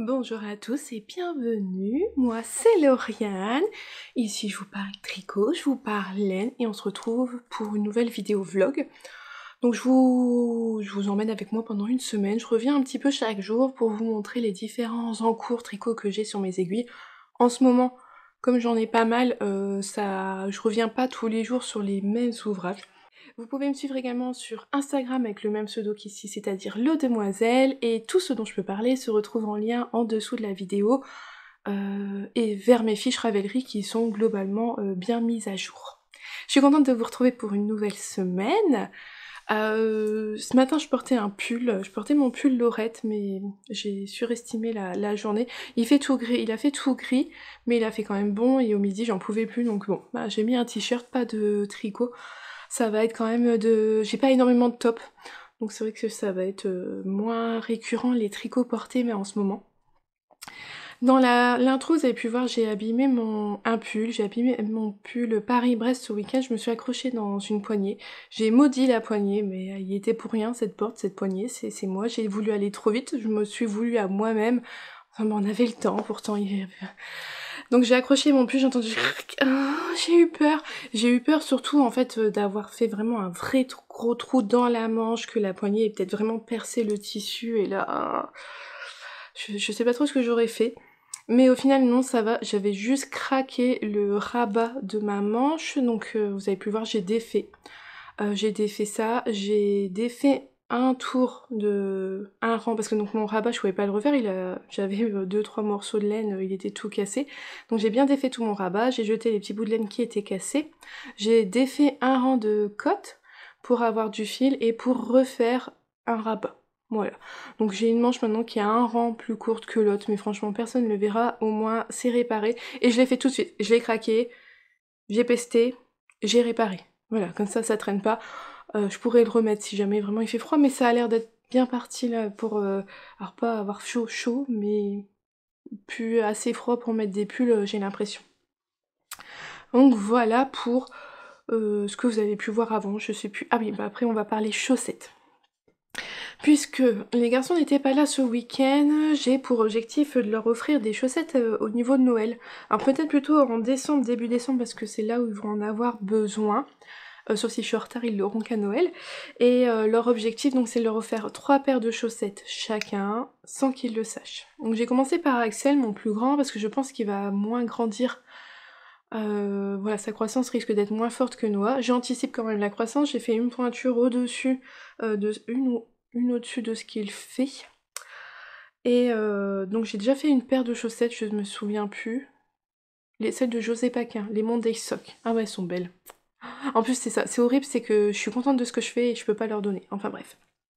Bonjour à tous et bienvenue, moi c'est Lauriane, ici je vous parle tricot, je vous parle laine et on se retrouve pour une nouvelle vidéo vlog. Donc je vous emmène avec moi pendant une semaine, je reviens un petit peu chaque jour pour vous montrer les différents encours tricot que j'ai sur mes aiguilles. En ce moment, comme j'en ai pas mal, je reviens pas tous les jours sur les mêmes ouvrages. Vous pouvez me suivre également sur Instagram avec le même pseudo qu'ici, c'est-à-dire Le Demoiselle, et tout ce dont je peux parler se retrouve en lien en dessous de la vidéo et vers mes fiches Ravelry qui sont globalement bien mises à jour. Je suis contente de vous retrouver pour une nouvelle semaine. Ce matin je portais mon pull Laurette, mais j'ai surestimé la journée. Il a fait tout gris, mais il a fait quand même bon, et au midi j'en pouvais plus, donc bon, bah, j'ai mis un t-shirt, pas de tricot. Ça va être quand même j'ai pas énormément de top, donc c'est vrai que ça va être moins récurrent les tricots portés, mais en ce moment. Dans l'intro, vous avez pu voir, j'ai abîmé j'ai abîmé mon pull Paris-Brest ce week-end, je me suis accrochée dans une poignée. J'ai maudit la poignée, mais il était pour rien cette poignée, c'est moi, j'ai voulu aller trop vite, je me suis voulu à moi-même. Enfin bon, on avait le temps, pourtant Donc j'ai accroché mon pull, j'ai entendu j'ai eu peur. J'ai eu peur surtout en fait d'avoir fait vraiment un vrai gros trou dans la manche, que la poignée ait peut-être vraiment percé le tissu, et là je sais pas trop ce que j'aurais fait. Mais au final non, ça va, j'avais juste craqué le rabat de ma manche, donc vous avez pu voir, j'ai défait ça, j'ai défait un tour de un rang, parce que donc mon rabat je pouvais pas le refaire, j'avais 2-3 morceaux de laine, il était tout cassé, donc j'ai bien défait tout mon rabat, j'ai jeté les petits bouts de laine qui étaient cassés, j'ai défait un rang de cotte pour avoir du fil et pour refaire un rabat. Voilà, donc j'ai une manche maintenant qui a un rang plus courte que l'autre, mais franchement personne ne le verra, au moins c'est réparé, et je l'ai fait tout de suite, je l'ai craqué, j'ai pesté, j'ai réparé. Voilà, comme ça traîne pas. Je pourrais le remettre si jamais vraiment il fait froid, mais ça a l'air d'être bien parti là pour... alors pas avoir chaud, mais plus assez froid pour mettre des pulls, j'ai l'impression. Donc voilà pour ce que vous avez pu voir avant, je sais plus... Ah oui, bah après on va parler chaussettes. Puisque les garçons n'étaient pas là ce week-end, j'ai pour objectif de leur offrir des chaussettes au niveau de Noël. Alors peut-être plutôt en décembre, début décembre, parce que c'est là où ils vont en avoir besoin. Sauf si je suis en retard, ils l'auront qu'à Noël. Et leur objectif, donc, c'est de leur offrir 3 paires de chaussettes chacun, sans qu'ils le sachent. Donc j'ai commencé par Axel, mon plus grand, parce que je pense qu'il va moins grandir. Voilà, sa croissance risque d'être moins forte que Noah. J'anticipe quand même la croissance, j'ai fait une pointure au-dessus, une au-dessus de ce qu'il fait. Et donc j'ai déjà fait une paire de chaussettes, je me souviens plus. Celles de José Paquin, les Monday Sock. Ah ouais, elles sont belles. En plus, c'est ça, c'est horrible, c'est que je suis contente de ce que je fais et je peux pas leur donner. Enfin bref.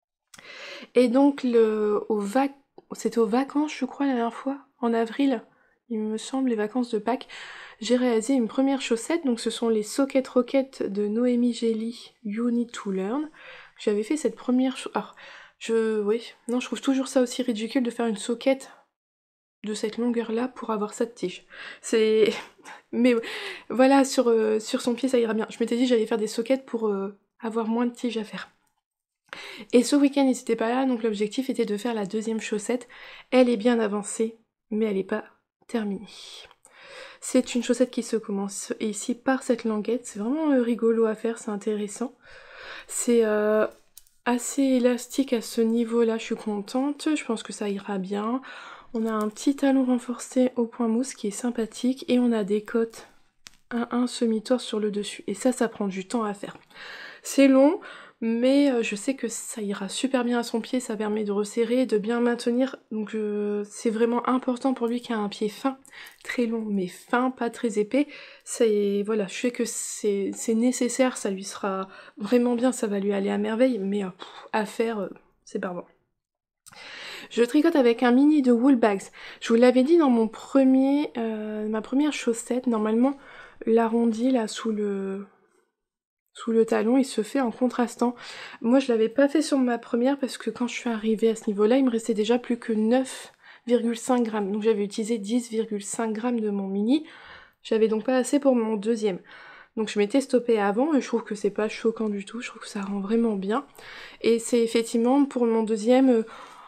Et donc, c'était aux vacances, je crois, la dernière fois, en avril, il me semble, les vacances de Pâques, j'ai réalisé une première chaussette, donc ce sont les Socket Rocket de Noémie Gély, You Need to Learn. J'avais fait cette première alors, non, je trouve toujours ça aussi ridicule de faire une socket de cette longueur-là pour avoir ça de tige. C'est... Mais voilà, sur son pied, ça ira bien. Je m'étais dit que j'allais faire des sockets pour avoir moins de tiges à faire. Et ce week-end, ils étaient pas là, donc l'objectif était de faire la deuxième chaussette. Elle est bien avancée, mais elle n'est pas terminée. C'est une chaussette qui se commence ici par cette languette. C'est vraiment rigolo à faire, c'est intéressant. C'est assez élastique à ce niveau-là, je suis contente. Je pense que ça ira bien. On a un petit talon renforcé au point mousse qui est sympathique, et on a des côtes 1 semi-torse sur le dessus. Et ça prend du temps à faire. C'est long, mais je sais que ça ira super bien à son pied, ça permet de resserrer, de bien maintenir, donc c'est vraiment important pour lui qui a un pied fin, très long mais fin, pas très épais. Voilà, je sais que c'est nécessaire, ça lui sera vraiment bien, ça va lui aller à merveille, mais à faire, c'est barbant. Je tricote avec un mini de Woolbags. Je vous l'avais dit dans ma première chaussette, normalement l'arrondi là sous le talon, il se fait en contrastant. Moi je l'avais pas fait sur ma première parce que quand je suis arrivée à ce niveau-là, il me restait déjà plus que 9,5 grammes. Donc j'avais utilisé 10,5 grammes de mon mini. J'avais donc pas assez pour mon deuxième. Donc je m'étais stoppée avant et je trouve que c'est pas choquant du tout, je trouve que ça rend vraiment bien. Et c'est effectivement pour mon deuxième,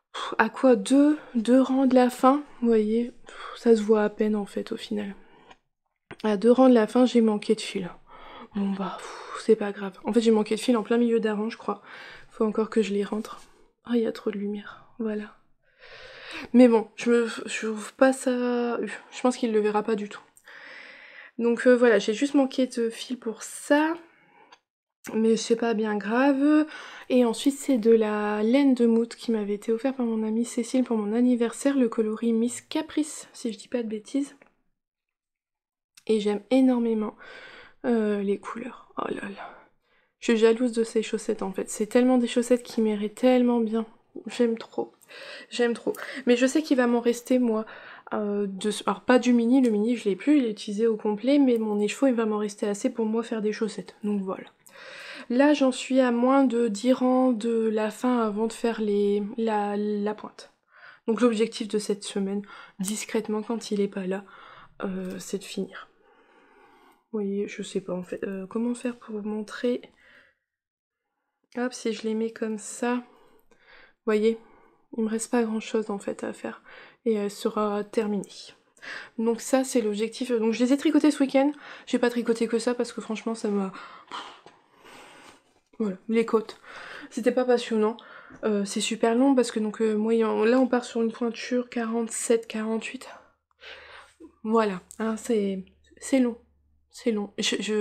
À quoi deux rangs de la fin, vous voyez, ça se voit à peine en fait au final. À 2 rangs de la fin, j'ai manqué de fil. Bon bah, c'est pas grave. En fait, j'ai manqué de fil en plein milieu d'un rang, je crois. Faut encore que je les rentre. Ah, il y a trop de lumière, voilà. Mais bon, je ouvre pas ça... Je pense qu'il le verra pas du tout. Donc voilà, j'ai juste manqué de fil pour ça. Mais c'est pas bien grave. Et ensuite, c'est de la laine de mout qui m'avait été offerte par mon amie Cécile pour mon anniversaire, le coloris Miss Caprice, si je dis pas de bêtises. Et j'aime énormément les couleurs. Oh là là. Je suis jalouse de ces chaussettes en fait. C'est tellement des chaussettes qui m'iraient tellement bien. J'aime trop. J'aime trop. Mais je sais qu'il va m'en rester moi. Alors pas du mini, le mini je l'ai plus, il est utilisé au complet, mais mon écheveau il va m'en rester assez pour moi faire des chaussettes. Donc voilà. Là j'en suis à moins de 10 rangs de la fin avant de faire la pointe. Donc l'objectif de cette semaine, discrètement quand il est pas là, c'est de finir. Vous voyez, je sais pas en fait. Comment faire pour vous montrer... Hop, si je les mets comme ça, vous voyez, il me reste pas grand chose en fait à faire et elle sera terminée. Donc ça c'est l'objectif. Donc je les ai tricotés ce week-end. J'ai pas tricoté que ça parce que franchement ça m'a... Voilà, les côtes. C'était pas passionnant. C'est super long parce que donc moi là on part sur une pointure 47-48. Voilà, hein, c'est long. C'est long.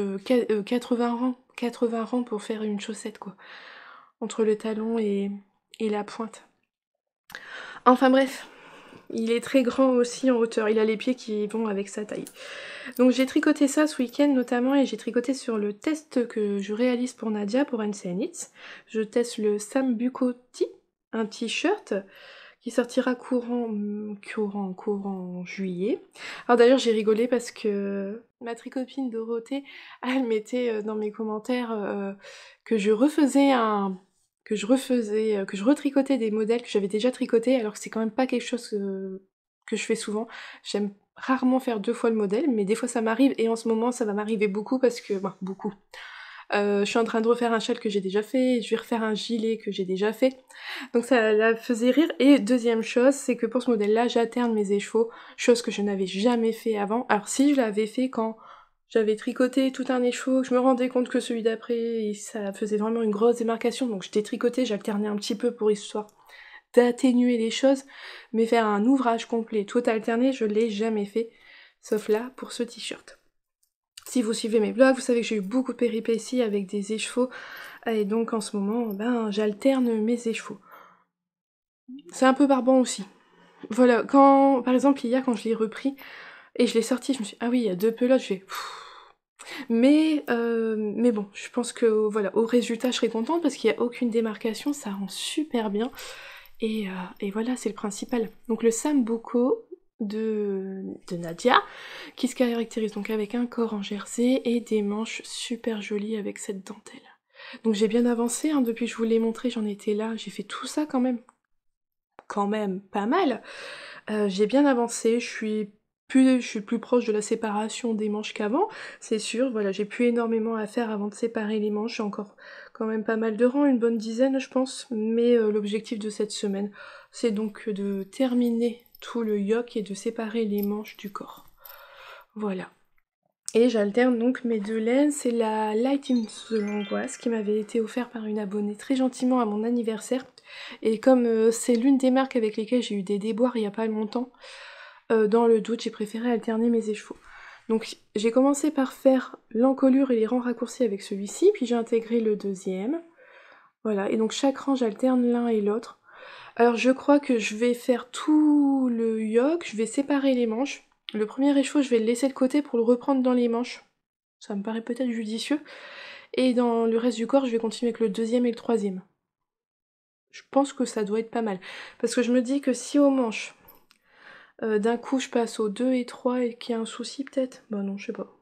80 rangs pour faire une chaussette quoi. Entre le talon et la pointe. Enfin bref, il est très grand aussi en hauteur, il a les pieds qui vont avec sa taille. Donc j'ai tricoté ça ce week-end notamment et j'ai tricoté sur le test que je réalise pour Nadia, pour NCN Knits. Je teste le Sam Bucoti, un t-shirt qui sortira courant juillet. Alors d'ailleurs j'ai rigolé parce que ma tricopine Dorothée, elle mettait dans mes commentaires que je refaisais que je retricotais des modèles que j'avais déjà tricotés, alors que c'est quand même pas quelque chose que je fais souvent. J'aime rarement faire 2 fois le modèle, mais des fois ça m'arrive, et en ce moment ça va m'arriver beaucoup parce que... Bon, beaucoup. Je suis en train de refaire un châle que j'ai déjà fait, je vais refaire un gilet que j'ai déjà fait, donc ça la faisait rire. Et deuxième chose, c'est que pour ce modèle-là, j'alterne mes écheveaux, chose que je n'avais jamais fait avant. Alors si je l'avais fait quand j'avais tricoté tout un écheveau, je me rendais compte que celui d'après, ça faisait vraiment une grosse démarcation, donc je détricotais, j'alternais un petit peu pour histoire d'atténuer les choses, mais faire un ouvrage complet, tout alterné, je l'ai jamais fait, sauf là, pour ce t-shirt. Si vous suivez mes vlogs, vous savez que j'ai eu beaucoup de péripéties avec des écheveaux, et donc en ce moment, ben, j'alterne mes écheveaux. C'est un peu barbant aussi. Voilà, quand, par exemple, hier, quand je l'ai repris, et je l'ai sorti, je me suis dit, ah oui, il y a 2 pelotes, je fais... Mais bon, je pense que voilà, au résultat, je serai contente parce qu'il n'y a aucune démarcation, ça rend super bien. Et voilà, c'est le principal. Donc le sambuco de Nadia, qui se caractérise donc avec un corps en jersey et des manches super jolies avec cette dentelle. Donc j'ai bien avancé, hein, depuis que je vous l'ai montré, j'en étais là, j'ai fait tout ça quand même. Quand même, pas mal. J'ai bien avancé, je suis plus proche de la séparation des manches qu'avant, c'est sûr. Voilà, j'ai plus énormément à faire avant de séparer les manches. J'ai encore quand même pas mal de rangs, une bonne dizaine je pense. Mais l'objectif de cette semaine, c'est donc de terminer tout le yoke et de séparer les manches du corps. Voilà. Et j'alterne donc mes 2 laines, c'est la Light in the Longoise qui m'avait été offerte par une abonnée très gentiment à mon anniversaire. Et comme c'est l'une des marques avec lesquelles j'ai eu des déboires il n'y a pas longtemps, dans le doute, j'ai préféré alterner mes écheveaux. Donc j'ai commencé par faire l'encolure et les rangs raccourcis avec celui-ci, puis j'ai intégré le deuxième. Voilà, et donc chaque rang j'alterne l'un et l'autre. Alors je crois que je vais faire tout le yoke, je vais séparer les manches. Le premier écheveau, je vais le laisser de côté pour le reprendre dans les manches. Ça me paraît peut-être judicieux. Et dans le reste du corps, je vais continuer avec le deuxième et le troisième. Je pense que ça doit être pas mal. Parce que je me dis que si aux manches, d'un coup je passe aux 2 et 3 et qu'il y a un souci peut-être, bah non, je sais pas.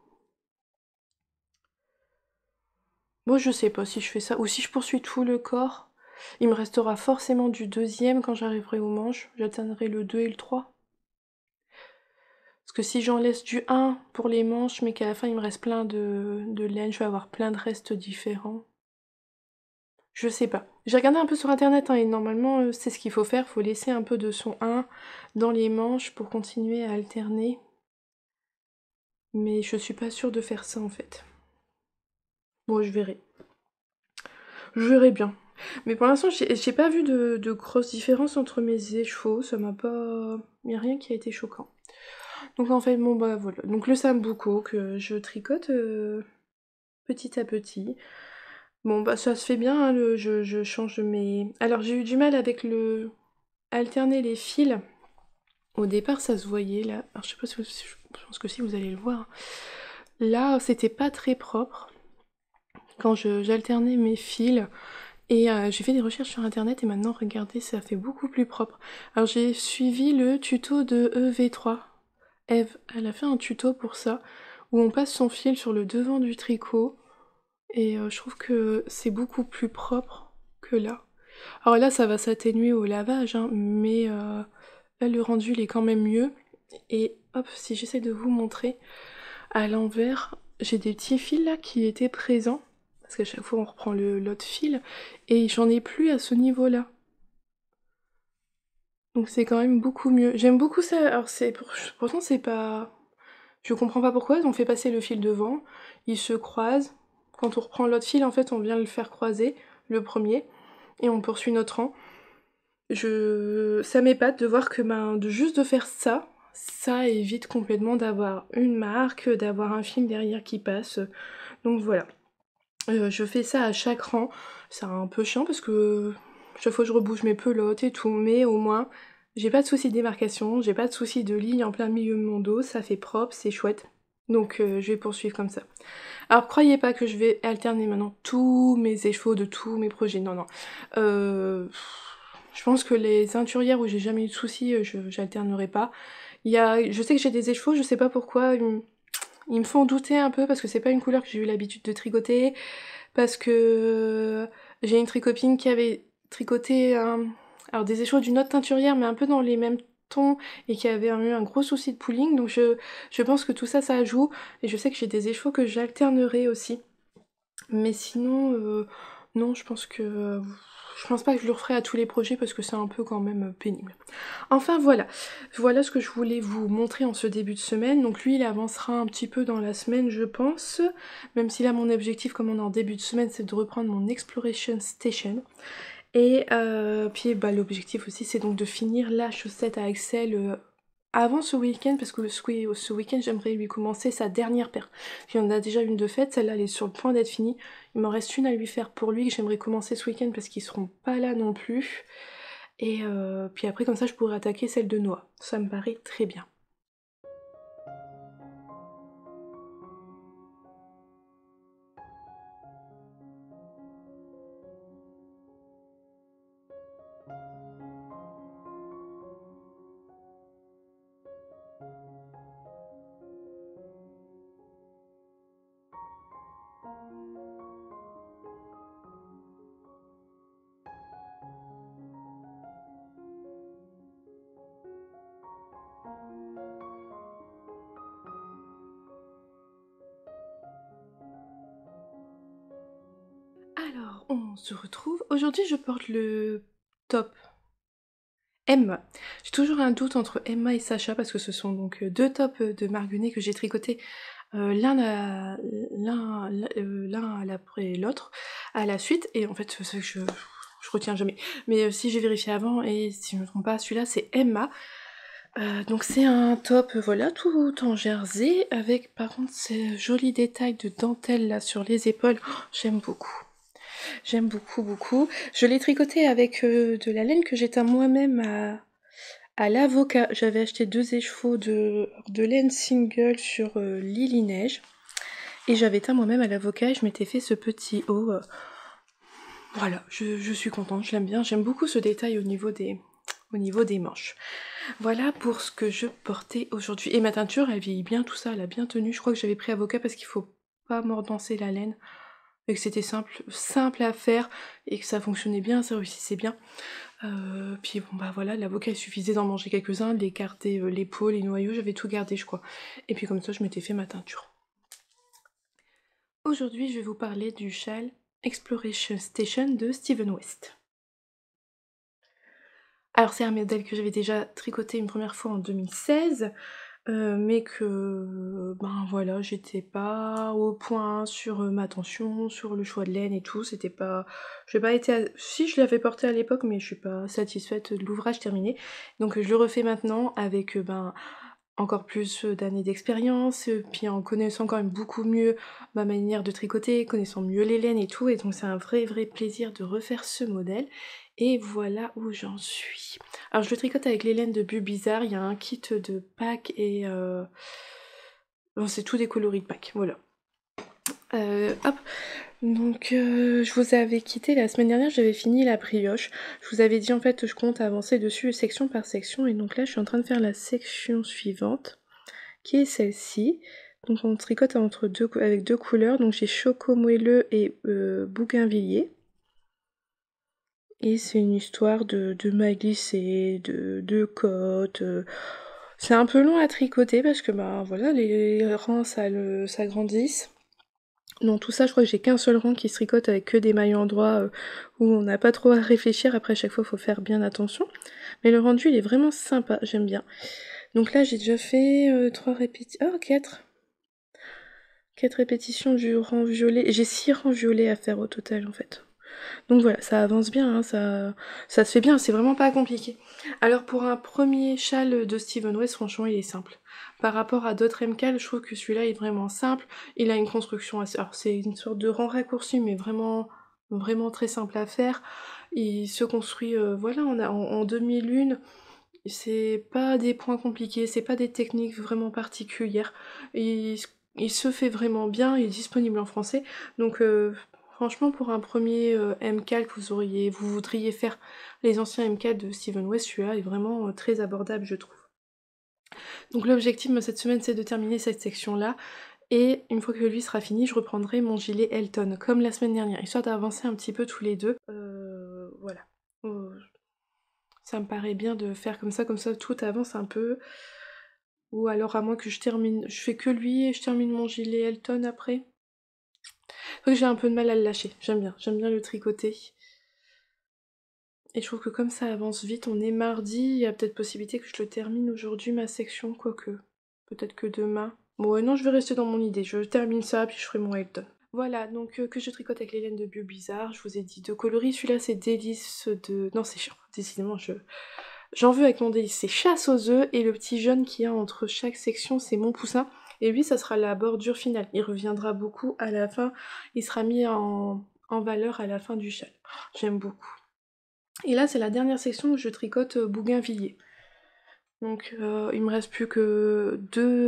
Moi je sais pas si je fais ça, ou si je poursuis tout le corps, il me restera forcément du deuxième quand j'arriverai aux manches, j'atteindrai le 2 et le 3. Parce que si j'en laisse du 1 pour les manches, mais qu'à la fin il me reste plein de laine, je vais avoir plein de restes différents. Je sais pas. J'ai regardé un peu sur internet, hein, et normalement c'est ce qu'il faut faire, faut laisser un peu de son 1 dans les manches pour continuer à alterner. Mais je suis pas sûre de faire ça en fait. Bon, je verrai. Je verrai bien. Mais pour l'instant, j'ai pas vu de grosses différences entre mes écheveaux, ça m'a pas... Il n'y a rien qui a été choquant. Donc en fait, bon bah voilà. Donc le sambuco que je tricote petit à petit. Bon bah ça se fait bien, hein, je change mes... Alors j'ai eu du mal avec le... alterner les fils. Au départ ça se voyait là. Alors je sais pas si je pense que si vous allez le voir. Là c'était pas très propre quand j'alternais mes fils. Et j'ai fait des recherches sur internet et maintenant regardez ça fait beaucoup plus propre. Alors j'ai suivi le tuto de EV3. Eve, elle a fait un tuto pour ça où on passe son fil sur le devant du tricot et je trouve que c'est beaucoup plus propre que là. Alors là ça va s'atténuer au lavage hein, mais là le rendu il est quand même mieux. Et hop, si j'essaie de vous montrer à l'envers, j'ai des petits fils là qui étaient présents parce qu'à chaque fois on reprend l'autre fil et j'en ai plus à ce niveau-là. Donc c'est quand même beaucoup mieux. J'aime beaucoup ça. Alors pourtant c'est pas... Je comprends pas pourquoi, on fait passer le fil devant, ils se croisent. Quand on reprend l'autre fil, en fait, on vient le faire croiser, le premier, et on poursuit notre rang. Ça m'épate de voir que juste de faire ça, ça évite complètement d'avoir une marque, d'avoir un fil derrière qui passe. Donc voilà. Je fais ça à chaque rang. C'est un peu chiant parce que chaque fois je rebouge mes pelotes et tout, mais au moins j'ai pas de soucis de démarcation, j'ai pas de soucis de ligne en plein milieu de mon dos, ça fait propre, c'est chouette. Donc je vais poursuivre comme ça. Alors croyez pas que je vais alterner maintenant tous mes écheveaux de tous mes projets, non non. Je pense que les teinturières où j'ai jamais eu de soucis, j'alternerai pas. Je sais que j'ai des écheveaux, je sais pas pourquoi, ils me font douter un peu parce que c'est pas une couleur que j'ai eu l'habitude de tricoter, parce que j'ai une tricopine qui avait tricoté alors des écheveaux d'une autre teinturière mais un peu dans les mêmes tons et qui avait eu un gros souci de pooling, donc je pense que tout ça ça joue et je sais que j'ai des écheveaux que j'alternerai aussi. Mais sinon, non, je pense pas que je le referai à tous les projets parce que c'est un peu quand même pénible. Enfin voilà, voilà ce que je voulais vous montrer en ce début de semaine. Donc lui il avancera un petit peu dans la semaine je pense, même si là mon objectif comme on est en début de semaine c'est de reprendre mon Exploration Station. Et puis bah, l'objectif aussi c'est donc de finir la chaussette à Axel avant ce week-end, parce que ce week-end j'aimerais lui commencer sa dernière paire. Il y en a déjà une de faite, celle-là elle est sur le point d'être finie. Il m'en reste une à lui faire pour lui que j'aimerais commencer ce week-end parce qu'ils seront pas là non plus. Et puis après comme ça je pourrais attaquer celle de Noah. Ça me paraît très bien. Alors on se retrouve. Aujourd'hui je porte le top Emma. J'ai toujours un doute entre Emma et Sacha parce que ce sont donc deux tops de Marguerite que j'ai tricotés l'un à l'après l'autre, à la suite, et en fait c'est que je retiens jamais. Mais si j'ai vérifié avant, et si je me trompe pas, celui-là c'est Emma. Donc c'est un top, voilà, tout en jersey, avec par contre ces jolis détails de dentelle là sur les épaules. Oh, j'aime beaucoup. J'aime beaucoup, beaucoup. Je l'ai tricoté avec de la laine que j'ai teint moi-même à l'avocat. J'avais acheté 2 écheveaux de laine single sur Lily Neige. Et j'avais teint moi-même à l'avocat et je m'étais fait ce petit haut. Voilà, je suis contente, je l'aime bien. J'aime beaucoup ce détail au niveau des manches. Voilà pour ce que je portais aujourd'hui. Et ma teinture, elle vieillit bien, tout ça, elle a bien tenu. Je crois que j'avais pris avocat parce qu'il faut pas mordancer la laine. Et que c'était simple à faire et que ça fonctionnait bien, ça réussissait bien. Puis bon bah voilà, l'avocat il suffisait d'en manger quelques-uns, de les garder les peaux, les noyaux, j'avais tout gardé je crois. Et puis comme ça je m'étais fait ma teinture. Aujourd'hui je vais vous parler du châle Exploration Station de Steven West. Alors c'est un modèle que j'avais déjà tricoté une première fois en 2016, mais que, ben voilà, j'étais pas au point sur ma tension, sur le choix de laine et tout, c'était pas... J'ai pas été... Si, je l'avais porté à l'époque, mais je suis pas satisfaite de l'ouvrage terminé. Donc je le refais maintenant avec, ben, encore plus d'années d'expérience, puis en connaissant quand même beaucoup mieux ma manière de tricoter, connaissant mieux les laines et tout, et donc c'est un vrai plaisir de refaire ce modèle. Et voilà où j'en suis. Alors je le tricote avec les laines de Bulle Bizarre, il y a un kit de Pâques et... Bon, c'est tout des coloris de Pâques, voilà. Hop, donc je vous avais quitté la semaine dernière, j'avais fini la brioche. Je vous avais dit en fait je compte avancer dessus section par section, et donc là je suis en train de faire la section suivante, qui est celle-ci. Donc on tricote avec deux couleurs, donc j'ai Choco Moelleux et Bougainvilliers. Et c'est une histoire de mailles glissées, de côtes. C'est un peu long à tricoter parce que bah voilà, les rangs s'agrandissent. Dans tout ça, je crois que j'ai qu'un seul rang qui se tricote avec que des mailles en droit où on n'a pas trop à réfléchir. Après, à chaque fois, il faut faire bien attention. Mais le rendu, il est vraiment sympa, j'aime bien. Donc là, j'ai déjà fait 3 répétitions. Oh, 4. 4 répétitions du rang violet. J'ai 6 rangs violets à faire au total, en fait. Donc voilà, ça avance bien, hein, ça se fait bien, c'est vraiment pas compliqué. Alors pour un premier châle de Steven West, franchement, il est simple. Par rapport à d'autres MCAL, je trouve que celui-là est vraiment simple. Il a une construction assez... Alors c'est une sorte de rang raccourci, mais vraiment très simple à faire. Il se construit, voilà, en 2001. C'est pas des points compliqués, c'est pas des techniques vraiment particulières. Il se fait vraiment bien, il est disponible en français. Donc franchement, pour un premier MCAL que vous voudriez faire les anciens MCAL de Steven West, celui-là est vraiment très abordable, je trouve. Donc l'objectif cette semaine, c'est de terminer cette section-là. Et une fois que lui sera fini, je reprendrai mon gilet Elton, comme la semaine dernière, histoire d'avancer un petit peu tous les deux. Voilà. Ça me paraît bien de faire comme ça tout avance un peu. Ou alors à moins que je fais que lui et je termine mon gilet Elton après. Donc j'ai un peu de mal à le lâcher, j'aime bien le tricoter. Et je trouve que comme ça avance vite, on est mardi, il y a peut-être possibilité que je le termine aujourd'hui ma section, quoique. Peut-être que demain. Bon ouais, non, je vais rester dans mon idée, je termine ça puis je ferai mon Elton. Voilà, donc que je tricote avec les laines de Bulle Bizarre, je vous ai dit 2 coloris, celui-là c'est Délice de... Non c'est chiant, décidément j'en veux avec mon Délice, c'est Chasse aux œufs, et le petit jaune qu'il y a entre chaque section c'est Mon Poussin, et lui ça sera la bordure finale, il reviendra beaucoup à la fin, il sera mis en valeur à la fin du châle, j'aime beaucoup. Et là c'est la dernière section où je tricote Bougainvilliers. Donc il me reste plus que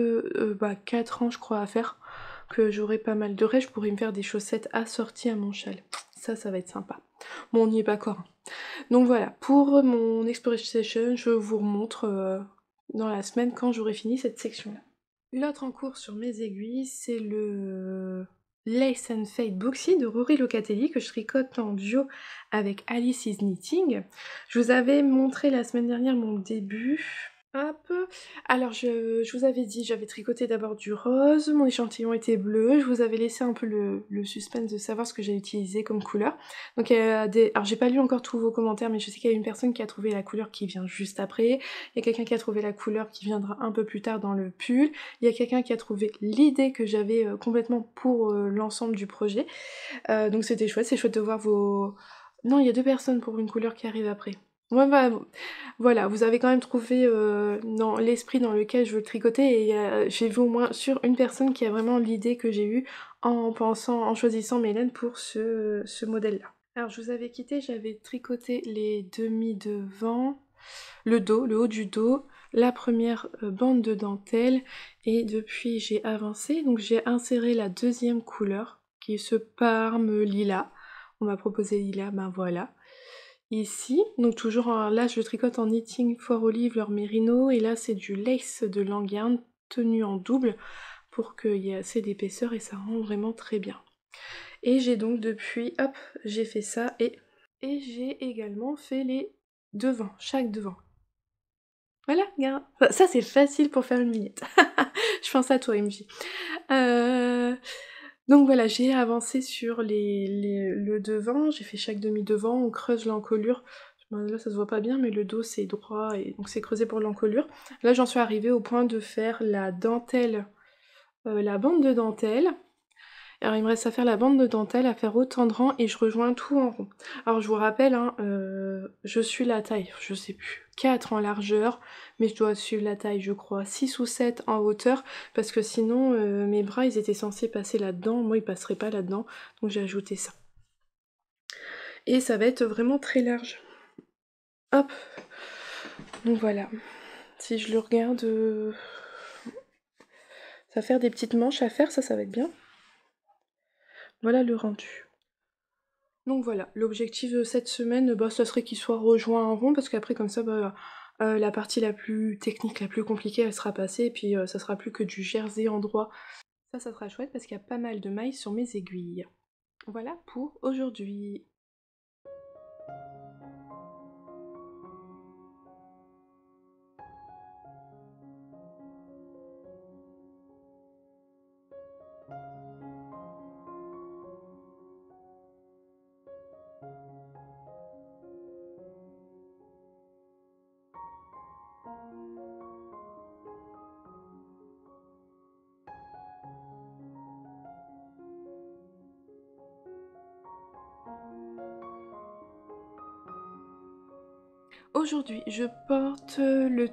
4 rangs je crois à faire, que j'aurai pas mal de reste, je pourrais me faire des chaussettes assorties à mon châle. Ça va être sympa. Bon, on n'y est pas encore. Donc voilà, pour mon Exploration Session, je vous remontre dans la semaine quand j'aurai fini cette section-là. L'autre en cours sur mes aiguilles, c'est le Lace and Fade Booksy de Rory Locatelli que je tricote en duo avec Alice is Knitting. Je vous avais montré la semaine dernière mon début. Hop. Alors je vous avais dit, j'avais tricoté d'abord du rose, mon échantillon était bleu, je vous avais laissé un peu le suspense de savoir ce que j'ai utilisé comme couleur. Donc alors j'ai pas lu encore tous vos commentaires, mais je sais qu'il y a une personne qui a trouvé la couleur qui vient juste après, il y a quelqu'un qui a trouvé la couleur qui viendra un peu plus tard dans le pull, il y a quelqu'un qui a trouvé l'idée que j'avais complètement pour l'ensemble du projet. Donc c'était chouette, c'est chouette de voir vos... Non, il y a 2 personnes pour une couleur qui arrive après. Ouais, bah, voilà, vous avez quand même trouvé dans l'esprit dans lequel je veux le tricoter, et j'ai vu au moins sur une personne qui a vraiment l'idée que j'ai eue en choisissant mes laines pour ce modèle-là. Alors je vous avais quitté, j'avais tricoté les demi devant, le haut du dos, la première bande de dentelle, et depuis j'ai avancé, donc j'ai inséré la deuxième couleur, qui est ce parme lilas. On m'a proposé lilas, ben voilà. Ici, donc toujours là je tricote en Knitting for Olive Merino, et là c'est du lace de Langarn tenu en double pour qu'il y ait assez d'épaisseur, et ça rend vraiment très bien. Et j'ai donc depuis, hop, j'ai fait ça, et j'ai également fait les devants, chaque devant. Voilà, regarde. Ça c'est facile pour faire une vignette. Je pense à toi, MJ. Donc voilà, j'ai avancé sur le devant, j'ai fait chaque demi-devant, on creuse l'encolure. Là ça se voit pas bien mais le dos c'est droit et donc c'est creusé pour l'encolure. Là j'en suis arrivée au point de faire la dentelle, la bande de dentelle. Alors il me reste à faire la bande de dentelle, à faire autant de rangs et je rejoins tout en rond. Alors je vous rappelle, hein, je suis la taille, je sais plus, 4 en largeur, mais je dois suivre la taille je crois 6 ou 7 en hauteur, parce que sinon mes bras ils étaient censés passer là-dedans, moi ils passeraient pas là-dedans, donc j'ai ajouté ça. Et ça va être vraiment très large. Hop. Donc voilà. Si je le regarde, ça va faire des petites manches à faire, ça va être bien. Voilà le rendu. Donc voilà, l'objectif de cette semaine, bah, ça serait qu'il soit rejoint en rond, parce qu'après comme ça, bah, la partie la plus technique, la plus compliquée, elle sera passée, et puis ça sera plus que du jersey en droit. Ça sera chouette, parce qu'il y a pas mal de mailles sur mes aiguilles. Voilà pour aujourd'hui. Aujourd'hui, je porte le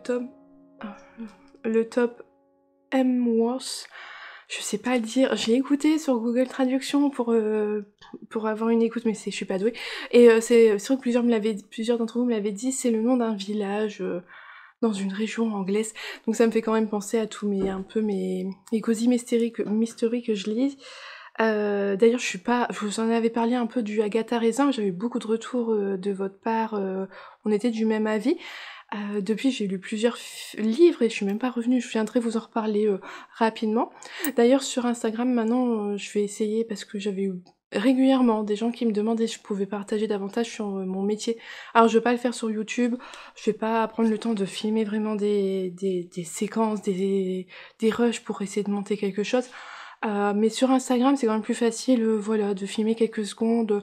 top Hemsworth. Je sais pas le dire, j'ai écouté sur Google Traduction pour avoir une écoute, mais je suis pas douée. Et c'est sûr que plusieurs d'entre vous me l'avaient dit, c'est le nom d'un village dans une région anglaise. Donc ça me fait quand même penser à tous mes cosy mystery que je lis. D'ailleurs, je vous en avais parlé un peu du Agatha Raisin, j'avais eu beaucoup de retours de votre part, on était du même avis. Depuis, j'ai lu plusieurs livres et je suis même pas revenue, je viendrai vous en reparler rapidement. D'ailleurs, sur Instagram, maintenant, je vais essayer, parce que j'avais eu régulièrement des gens qui me demandaient si je pouvais partager davantage sur mon métier. Alors, je vais pas le faire sur YouTube, je vais pas prendre le temps de filmer vraiment des séquences, des rushs pour essayer de monter quelque chose. Mais sur Instagram, c'est quand même plus facile, voilà, de filmer quelques secondes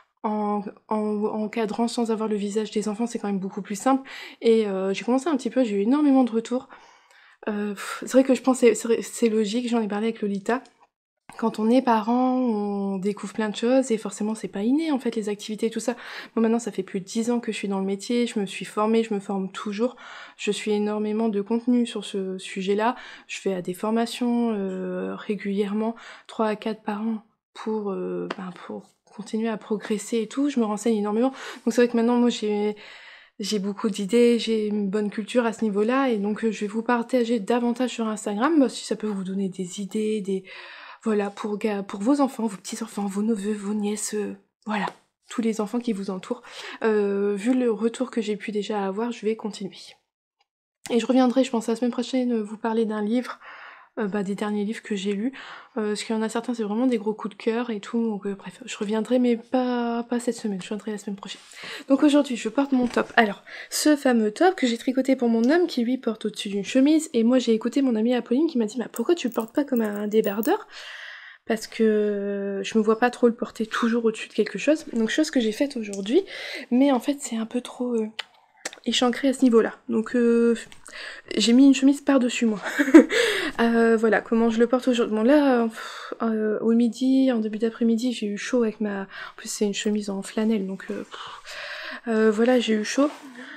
en cadrant sans avoir le visage des enfants, c'est quand même beaucoup plus simple. Et j'ai commencé un petit peu, j'ai eu énormément de retours. C'est vrai que je pense que c'est logique, j'en ai parlé avec Lolita. Quand on est parent, on découvre plein de choses et forcément c'est pas inné en fait les activités et tout ça. Moi maintenant ça fait plus de 10 ans que je suis dans le métier, je me suis formée, je me forme toujours. Je suis énormément de contenu sur ce sujet-là. Je fais des formations régulièrement, 3 à 4 par an pour continuer à progresser et tout. Je me renseigne énormément. Donc c'est vrai que maintenant moi j'ai beaucoup d'idées, j'ai une bonne culture à ce niveau-là et donc je vais vous partager davantage sur Instagram, bah, si ça peut vous donner des idées, voilà, pour vos enfants, vos petits-enfants, vos neveux, vos nièces, voilà, tous les enfants qui vous entourent. Vu le retour que j'ai pu déjà avoir, je vais continuer. Et je reviendrai, je pense, la semaine prochaine, vous parler d'un livre, des derniers livres que j'ai lus, parce qu'il y en a certains, c'est vraiment des gros coups de cœur et tout, donc bref, je reviendrai, mais pas cette semaine, je reviendrai la semaine prochaine. Donc aujourd'hui, je porte mon top. Alors, ce fameux top que j'ai tricoté pour mon homme, qui lui porte au-dessus d'une chemise, et moi j'ai écouté mon amie Apolline qui m'a dit, bah pourquoi tu le portes pas comme un débardeur ? Parce que je me vois pas trop le porter toujours au-dessus de quelque chose, donc chose que j'ai faite aujourd'hui, mais en fait c'est un peu trop échancré à ce niveau-là, donc j'ai mis une chemise par-dessus moi. Voilà comment je le porte aujourd'hui. Bon là, au midi, en début d'après-midi, j'ai eu chaud avec ma... En plus c'est une chemise en flanelle, donc voilà, j'ai eu chaud.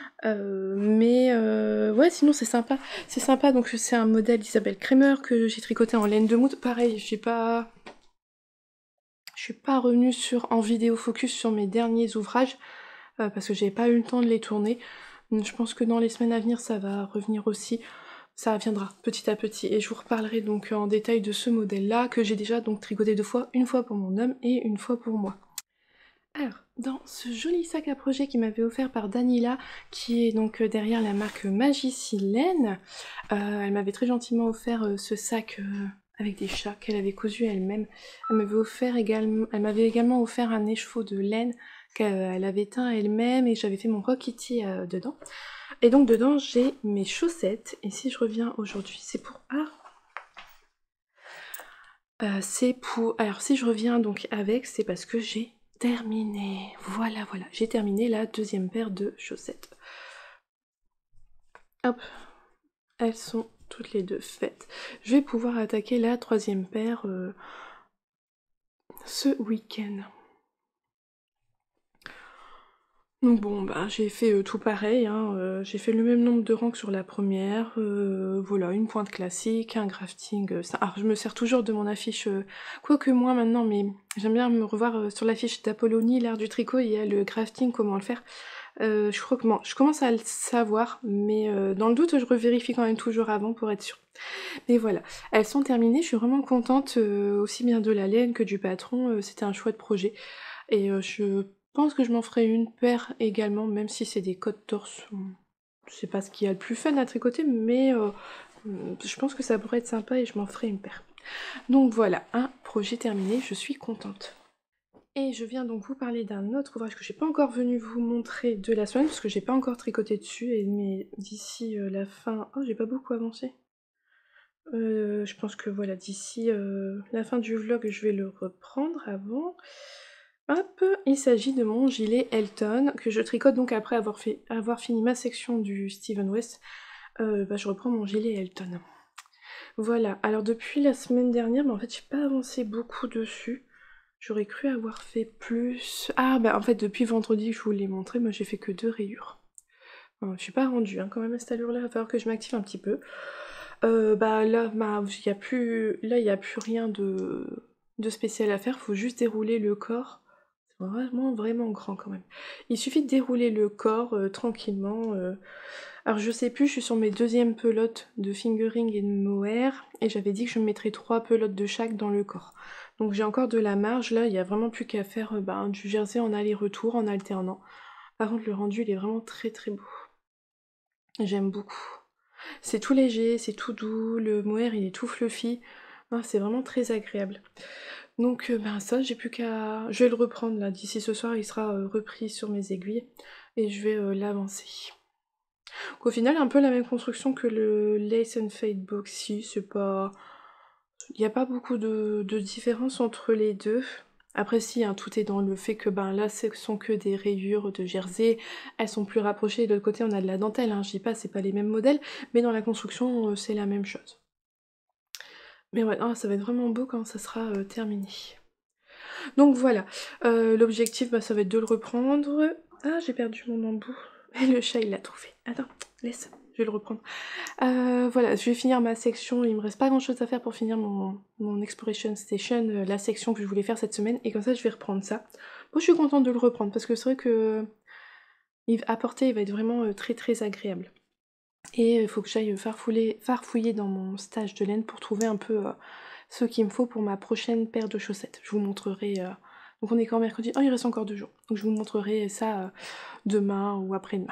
Ouais, sinon c'est sympa, donc c'est un modèle d'Isabelle Kremer que j'ai tricoté en laine de moute. Pareil, je suis pas revenue en vidéo focus sur mes derniers ouvrages, parce que j'ai pas eu le temps de les tourner. Donc, je pense que dans les semaines à venir ça va revenir aussi. Ça viendra petit à petit et je vous reparlerai donc en détail de ce modèle-là que j'ai déjà donc tricoté 2 fois, une fois pour mon homme et une fois pour moi. Alors, dans ce joli sac à projet qui m'avait offert par Danila, qui est donc derrière la marque Magicilène, elle m'avait très gentiment offert ce sac avec des chats qu'elle avait cousu elle-même. Elle m'avait également offert un écheveau de laine qu'elle avait teint elle-même et j'avais fait mon croquis dedans. Et donc dedans j'ai mes chaussettes, et si je reviens aujourd'hui, c'est pour... C'est pour... Alors si je reviens donc avec, c'est parce que j'ai terminé. Voilà, voilà, j'ai terminé la deuxième paire de chaussettes. Hop, elles sont toutes les deux faites. Je vais pouvoir attaquer la troisième paire ce week-end. Donc bon, bah j'ai fait tout pareil, hein, j'ai fait le même nombre de rangs que sur la première, voilà, une pointe classique, un grafting, ça... Alors je me sers toujours de mon affiche, quoique moins maintenant, mais j'aime bien me revoir sur l'affiche d'Apollonie, l'art du tricot, il y a le grafting, comment le faire. Je crois que bon, je commence à le savoir, mais dans le doute, je revérifie quand même toujours avant pour être sûre. Mais voilà, elles sont terminées, je suis vraiment contente, aussi bien de la laine que du patron, c'était un chouette projet. Et je pense que je m'en ferai une paire également, même si c'est des côtes torse. C'est pas ce qu'il y a le plus fun à tricoter, mais je pense que ça pourrait être sympa et je m'en ferai une paire. Donc voilà, un projet terminé, je suis contente. Et je viens donc vous parler d'un autre ouvrage que j'ai pas encore venu vous montrer de la semaine, parce que j'ai pas encore tricoté dessus, mais d'ici la fin... Oh, j'ai pas beaucoup avancé. Je pense que voilà, d'ici la fin du vlog, je vais le reprendre avant. Hop, il s'agit de mon gilet Elton, que je tricote donc après avoir fini ma section du Steven West. Je reprends mon gilet Elton. Voilà, alors depuis la semaine dernière, en fait j'ai pas avancé beaucoup dessus. J'aurais cru avoir fait plus... Ah bah en fait depuis vendredi je vous l'ai montré, moi j'ai fait que 2 rayures. Je suis pas rendue hein, quand même à cette allure là, il va falloir que je m'active un petit peu. Là il y a plus rien de spécial à faire, faut juste dérouler le corps. C'est vraiment vraiment grand quand même. Il suffit de dérouler le corps tranquillement. Alors je sais plus, je suis sur mes deuxièmes pelotes de fingering et de mohair, et j'avais dit que je me mettrais 3 pelotes de chaque dans le corps. Donc j'ai encore de la marge, là il n'y a vraiment plus qu'à faire du jersey en aller-retour, en alternant. Par contre le rendu il est vraiment très très beau. J'aime beaucoup. C'est tout léger, c'est tout doux, le mohair il est tout fluffy. Ah, c'est vraiment très agréable. Donc ça, j'ai plus qu'à... Je vais le reprendre là, d'ici ce soir il sera repris sur mes aiguilles et je vais l'avancer. Au final, un peu la même construction que le Lace and Fade Boxy, c'est pas... Il n'y a pas beaucoup de différence entre les deux. Après si, hein, tout est dans le fait que là ce sont que des rayures de jersey, elles sont plus rapprochées, et de l'autre côté on a de la dentelle, hein. Je dis pas c'est pas les mêmes modèles, mais dans la construction c'est la même chose. Mais ouais, ça va être vraiment beau quand ça sera terminé. Donc voilà, l'objectif ça va être de le reprendre. Ah j'ai perdu mon embout, et le chat il l'a trouvé. Attends, laisse, je vais le reprendre. Voilà, je vais finir ma section, il me reste pas grand chose à faire pour finir mon Exploration Station, la section que je voulais faire cette semaine, et comme ça je vais reprendre ça. Moi je suis contente de le reprendre, parce que c'est vrai que à porter il va être vraiment très très agréable. Et il faut que j'aille farfouiller dans mon stage de laine pour trouver un peu ce qu'il me faut pour ma prochaine paire de chaussettes. Je vous montrerai... Donc on est quand mercredi, oh il reste encore 2 jours, donc je vous montrerai ça demain ou après-demain.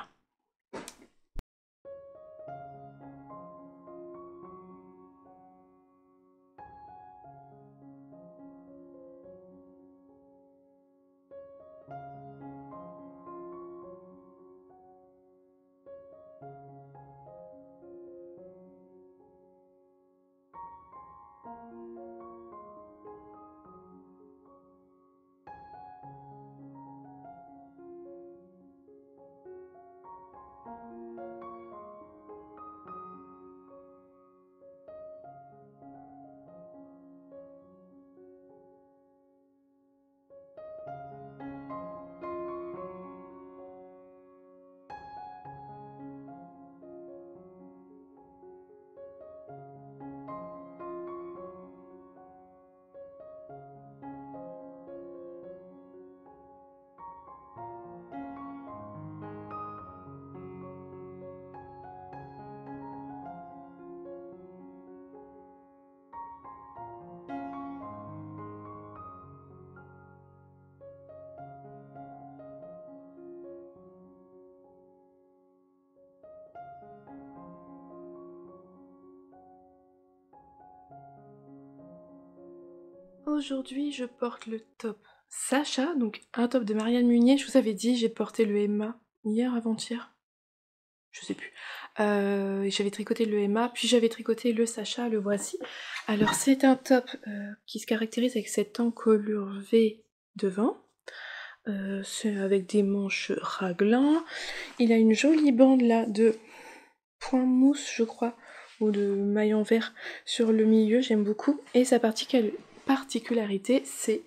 Aujourd'hui, je porte le top Sacha, donc un top de Marianne Munier. Je vous avais dit, j'ai porté le Emma hier, avant-hier, je sais plus. J'avais tricoté le Emma, puis j'avais tricoté le Sacha, le voici. Alors c'est un top qui se caractérise avec cette encolure V devant. C'est avec des manches raglan. Il a une jolie bande là de point mousse, je crois, ou de maille en vert sur le milieu, j'aime beaucoup. Et sa particularité, c'est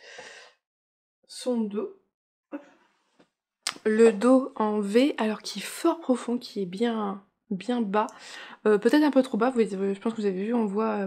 son dos. Le dos en V, alors qui est fort profond, qui est bien bas. Peut-être un peu trop bas, je pense que vous avez vu, on voit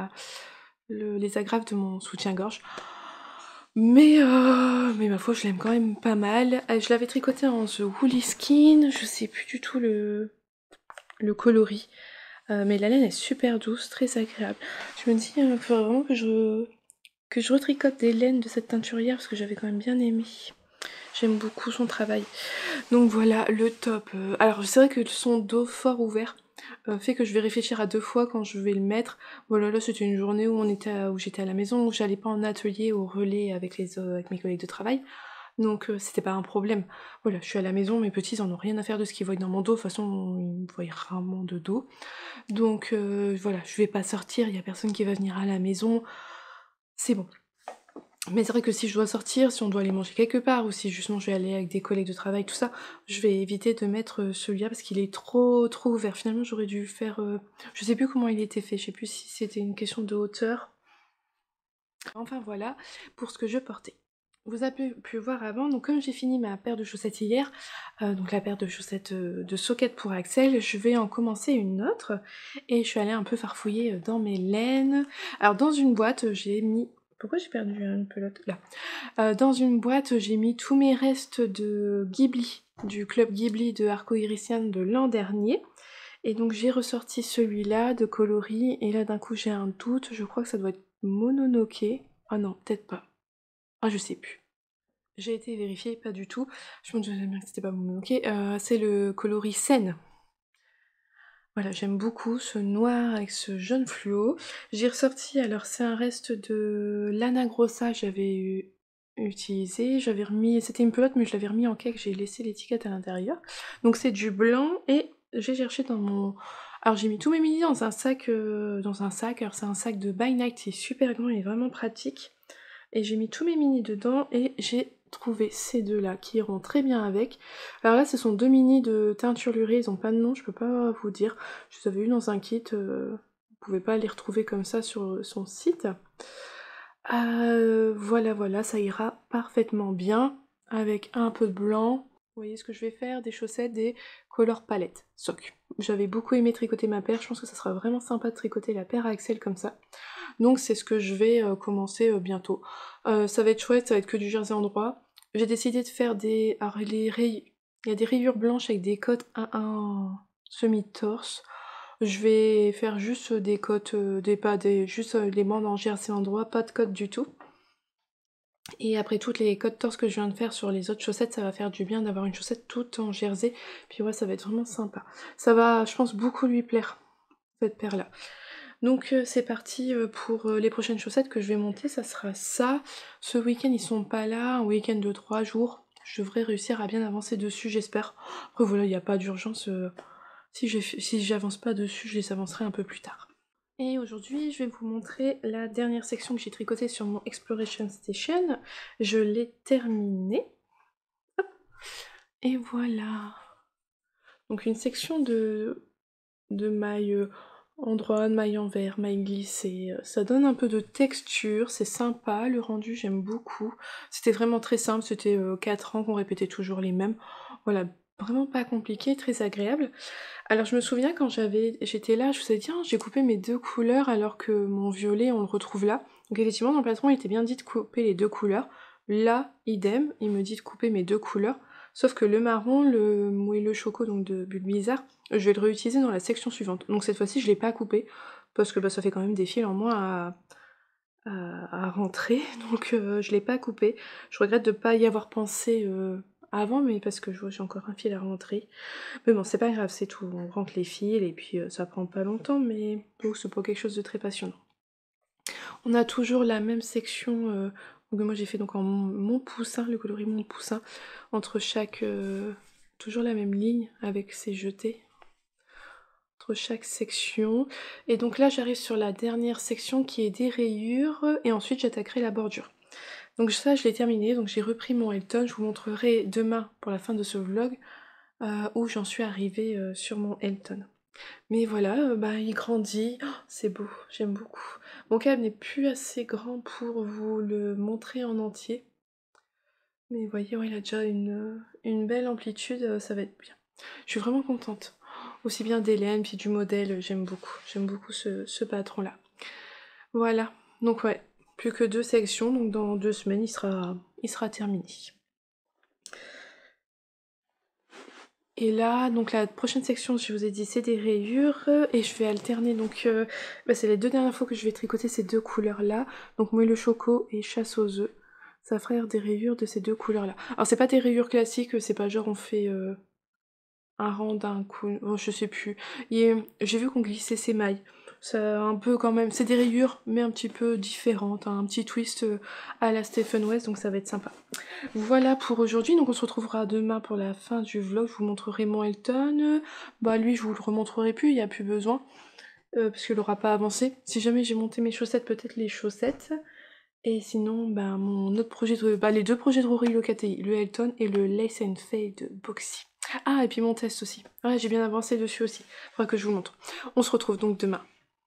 les agrafes de mon soutien-gorge. Mais ma foi, je l'aime quand même pas mal. Je l'avais tricoté en The Woolly Skin, je sais plus du tout le coloris. Mais la laine est super douce, très agréable. Je me dis, il faudrait vraiment que je retricote des laines de cette teinturière, parce que j'avais quand même bien aimé. J'aime beaucoup son travail. Donc voilà, le top. Alors c'est vrai que son dos fort ouvert fait que je vais réfléchir à 2 fois quand je vais le mettre. Voilà, là c'était une journée où j'étais à la maison, où j'allais pas en atelier au relais avec mes collègues de travail. Donc c'était pas un problème. Voilà, je suis à la maison, mes petits en ont rien à faire de ce qu'ils voient dans mon dos. De toute façon, ils me voient rarement de dos. Donc voilà, je vais pas sortir, il y a personne qui va venir à la maison. C'est bon. Mais c'est vrai que si je dois sortir, si on doit aller manger quelque part, ou si justement je vais aller avec des collègues de travail, tout ça, je vais éviter de mettre celui-là parce qu'il est trop ouvert. Finalement, j'aurais dû faire... je sais plus comment il était fait, je sais plus si c'était une question de hauteur. Enfin voilà, pour ce que je portais. Vous avez pu voir avant, donc comme j'ai fini ma paire de chaussettes hier, donc la paire de chaussettes de socket pour Axel, je vais en commencer une autre, et je suis allée un peu farfouiller dans mes laines. Alors dans une boîte, j'ai mis... Pourquoi j'ai perdu une pelote? Là. Dans une boîte, j'ai mis tous mes restes de Ghibli, du club Ghibli de Arco-Irisian de l'an dernier. Et donc j'ai ressorti celui-là de coloris, et là d'un coup j'ai un doute, je crois que ça doit être Mononoke. Ah non, peut-être pas. Ah je sais plus. J'ai été vérifier, pas du tout. Je me disais bien que c'était pas Mononoke. C'est le coloris Sen. Voilà, j'aime beaucoup ce noir avec ce jaune fluo. J'ai ressorti, alors c'est un reste de Lana Grossa, j'avais utilisé, j'avais remis, c'était une pelote mais je l'avais remis en cake, j'ai laissé l'étiquette à l'intérieur. Donc c'est du blanc et j'ai cherché dans mon... Alors j'ai mis tous mes mini dans un sac, alors c'est un sac de By Night, il est super grand, il est vraiment pratique. Et j'ai mis tous mes mini dedans et j'ai trouvé ces deux-là qui iront très bien avec. Alors là, ce sont 2 mini de teinture lurée, ils ont pas de nom, je peux pas vous dire. Je les avais eu dans un kit, vous pouvez pas les retrouver comme ça sur son site. Voilà, ça ira parfaitement bien avec un peu de blanc. Vous voyez ce que je vais faire? Des chaussettes, des color palettes, sock. J'avais beaucoup aimé tricoter ma paire, je pense que ça sera vraiment sympa de tricoter la paire à Axel comme ça. Donc c'est ce que je vais commencer bientôt. Ça va être chouette, ça va être que du jersey en droit. J'ai décidé de faire des... Alors il y a des rayures blanches avec des cottes 1 semi-torse. Je vais faire juste des cottes, juste les bandes en jersey en droit, pas de cottes du tout. Et après toutes les cottes torse que je viens de faire sur les autres chaussettes, ça va faire du bien d'avoir une chaussette toute en jersey. Puis ouais, ça va être vraiment sympa. Ça va, je pense, beaucoup lui plaire, cette paire-là. Donc c'est parti pour les prochaines chaussettes que je vais monter, ça sera ça. Ce week-end ils sont pas là, un week-end de 3 jours. Je devrais réussir à bien avancer dessus, j'espère. Après voilà, il n'y a pas d'urgence. Si j'avance pas dessus, je les avancerai un peu plus tard. Et aujourd'hui, je vais vous montrer la dernière section que j'ai tricotée sur mon Exploration Station. Je l'ai terminée. Hop. Et voilà. Donc une section de mailles en droit, de mailles en vert, mailles glissées. Ça donne un peu de texture, c'est sympa, le rendu j'aime beaucoup. C'était vraiment très simple, c'était 4 ans qu'on répétait toujours les mêmes. Voilà, vraiment pas compliqué, très agréable. Alors je me souviens quand j'étais là, je vous ai dit, ah, j'ai coupé mes 2 couleurs alors que mon violet on le retrouve là. Donc effectivement dans le patron il était bien dit de couper les 2 couleurs. Là, idem, il me dit de couper mes 2 couleurs. Sauf que le marron, le moelleux choco donc de Bulle Bizarre, je vais le réutiliser dans la section suivante. Donc cette fois-ci je l'ai pas coupé, parce que bah, ça fait quand même des fils en moins à rentrer, donc je l'ai pas coupé. Je regrette de pas y avoir pensé avant, mais parce que j'ai encore un fil à rentrer. Mais bon, c'est pas grave, c'est tout. On rentre les fils et puis ça prend pas longtemps, mais bon, c'est pas quelque chose de très passionnant. On a toujours la même section que moi j'ai fait donc en mon poussin, le coloris mon poussin, entre chaque... toujours la même ligne avec ses jetés. entre chaque section. Et donc là j'arrive sur la dernière section qui est des rayures et ensuite j'attaquerai la bordure. Donc ça je l'ai terminé, donc j'ai repris mon Elton, je vous montrerai demain pour la fin de ce vlog où j'en suis arrivée sur mon Elton. Mais voilà, il grandit, oh, c'est beau, j'aime beaucoup. Mon câble n'est plus assez grand pour vous le montrer en entier. Mais vous voyez, ouais, il a déjà une belle amplitude, ça va être bien. Je suis vraiment contente. Aussi bien d'Hélène, puis du modèle, j'aime beaucoup ce patron-là. Voilà, donc ouais, plus que 2 sections, donc dans 2 semaines, il sera terminé. Et là, donc la prochaine section, je vous ai dit, c'est des rayures, et je vais alterner, donc c'est les 2 dernières fois que je vais tricoter ces 2 couleurs-là, donc moelleux choco et chasse aux œufs. Ça fera des rayures de ces 2 couleurs-là. Alors c'est pas des rayures classiques, c'est pas genre on fait un rang d'un coup, oh, je sais plus. J'ai vu qu'on glissait ces mailles. Ça un peu quand même, c'est des rayures mais un petit peu différentes, hein, un petit twist à la Stephen West, donc ça va être sympa. Voilà pour aujourd'hui, donc on se retrouvera demain pour la fin du vlog, je vous montrerai mon Elton. Lui je vous le remontrerai plus, il n'y a plus besoin, parce qu'il n'aura pas avancé. Si jamais j'ai monté mes chaussettes, peut-être les chaussettes. Et sinon, mon autre projet de... les 2 projets de Rory Locatelli, le Elton et le Lace and Fade de Boxy. Ah, et puis mon test aussi. Ouais, j'ai bien avancé dessus aussi. Faudra que je vous montre. On se retrouve donc demain.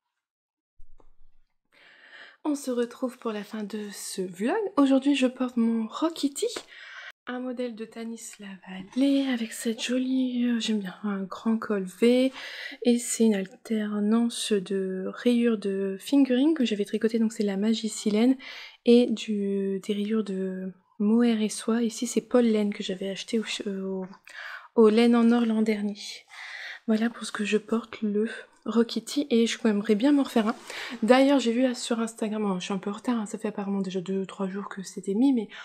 On se retrouve pour la fin de ce vlog. Aujourd'hui, je porte mon Rockity, un modèle de Tanis Lavallée avec cette jolie, j'aime bien, un grand col V. Et c'est une alternance de rayures de fingering que j'avais tricoté, donc c'est la Magicilène, et des rayures de mohair et soie. Ici, c'est Paul Laine que j'avais acheté au Laine en or l'an dernier. Voilà pour ce que je porte, le Rockity, et je aimerais bien m'en refaire un. D'ailleurs, j'ai vu là sur Instagram, je suis un peu en retard, hein, ça fait apparemment déjà 2-3 jours que c'était mis, mais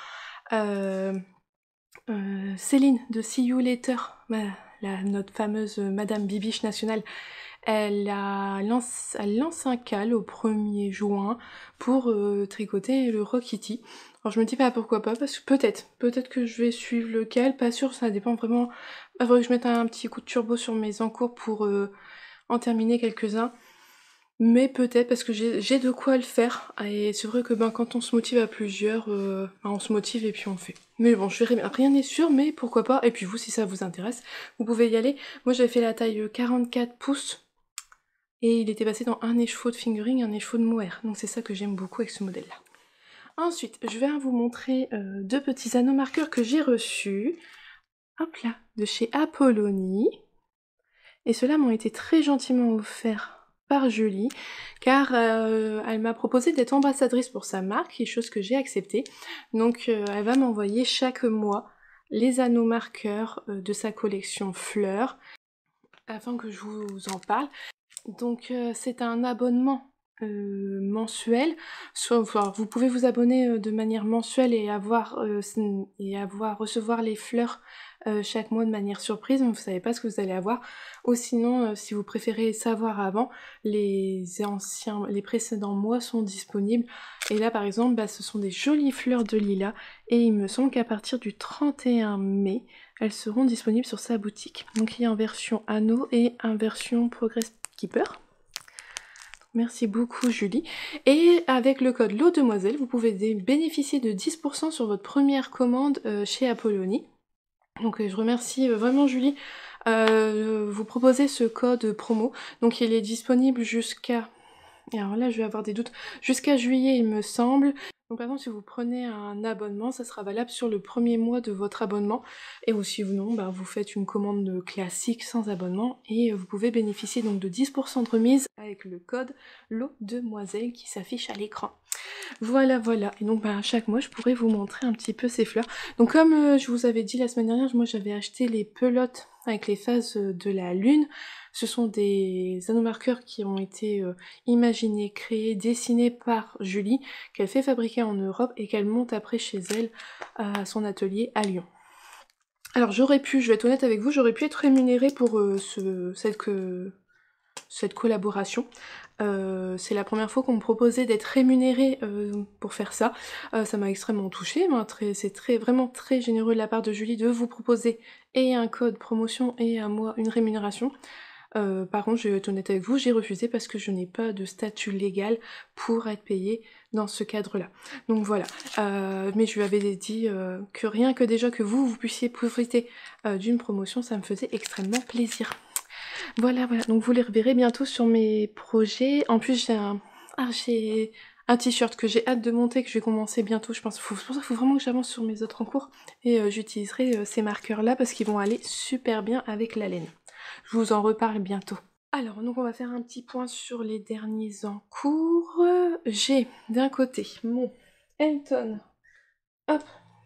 Céline de See You Later, notre fameuse Madame Bibiche nationale, elle lance un cal au 1er juin pour tricoter le Rockity. Alors je me dis pourquoi pas, parce que peut-être que je vais suivre le cal, pas sûr, ça dépend vraiment. Il faudrait que je mette un petit coup de turbo sur mes encours pour en terminer quelques-uns. Mais peut-être parce que j'ai de quoi le faire. Et c'est vrai que quand on se motive à plusieurs, on se motive et puis on le fait. Mais bon, je verrai bien. Rien n'est sûr, mais pourquoi pas. Et puis vous, si ça vous intéresse, vous pouvez y aller. Moi, j'avais fait la taille 44 pouces. Et il était passé dans un écheveau de fingering, un écheveau de mohair. Donc c'est ça que j'aime beaucoup avec ce modèle-là. Ensuite, je vais vous montrer 2 petits anneaux marqueurs que j'ai reçus. Hop là, de chez Apollonie. Et ceux-là m'ont été très gentiment offerts par Julie, car elle m'a proposé d'être ambassadrice pour sa marque, chose que j'ai acceptée. Donc elle va m'envoyer chaque mois les anneaux marqueurs de sa collection fleurs, afin que je vous en parle. Donc c'est un abonnement mensuel. Vous pouvez vous abonner de manière mensuelle et recevoir les fleurs chaque mois de manière surprise, donc vous savez pas ce que vous allez avoir. Ou sinon, si vous préférez savoir avant, les précédents mois sont disponibles. Et là par exemple, ce sont des jolies fleurs de lilas, et il me semble qu'à partir du 31 mai, elles seront disponibles sur sa boutique. Donc il y a en version anneau et en version Progress Keeper. Merci beaucoup Julie. Et avec le code LOTDEMOISELLE, vous pouvez bénéficier de 10% sur votre première commande chez Apollonie. Donc je remercie vraiment Julie. Vous proposez ce code promo. Donc il est disponible jusqu'à... Alors là je vais avoir des doutes. Jusqu'à juillet il me semble. Donc par exemple si vous prenez un abonnement, ça sera valable sur le 1er mois de votre abonnement. Et aussi ou non, vous faites une commande classique sans abonnement. Et vous pouvez bénéficier donc de 10% de remise avec le code LOTDEMOISELLE qui s'affiche à l'écran. Voilà. Et donc chaque mois je pourrais vous montrer un petit peu ces fleurs. Donc comme je vous avais dit la semaine dernière, moi j'avais acheté les pelotes avec les phases de la lune. Ce sont des anneaux marqueurs qui ont été imaginés, créés, dessinés par Julie, qu'elle fait fabriquer en Europe et qu'elle monte après chez elle à son atelier à Lyon. Alors je vais être honnête avec vous, j'aurais pu être rémunérée pour cette collaboration. C'est la première fois qu'on me proposait d'être rémunérée pour faire ça. Ça m'a extrêmement touchée, c'est vraiment très généreux de la part de Julie de vous proposer et un code promotion et à moi une rémunération. Par contre, je vais être honnête avec vous, j'ai refusé parce que je n'ai pas de statut légal pour être payée dans ce cadre-là. Donc voilà, mais je lui avais dit que rien que déjà que vous puissiez profiter d'une promotion, ça me faisait extrêmement plaisir. Voilà, voilà, donc vous les reverrez bientôt sur mes projets. En plus, j'ai un t-shirt que j'ai hâte de monter, que je vais commencer bientôt, je pense. C'est pour ça qu'il faut vraiment que j'avance sur mes autres en cours. Et j'utiliserai ces marqueurs-là parce qu'ils vont aller super bien avec la laine. Je vous en reparle bientôt. Alors, donc on va faire un petit point sur les derniers en cours. J'ai d'un côté mon Elton. Hop,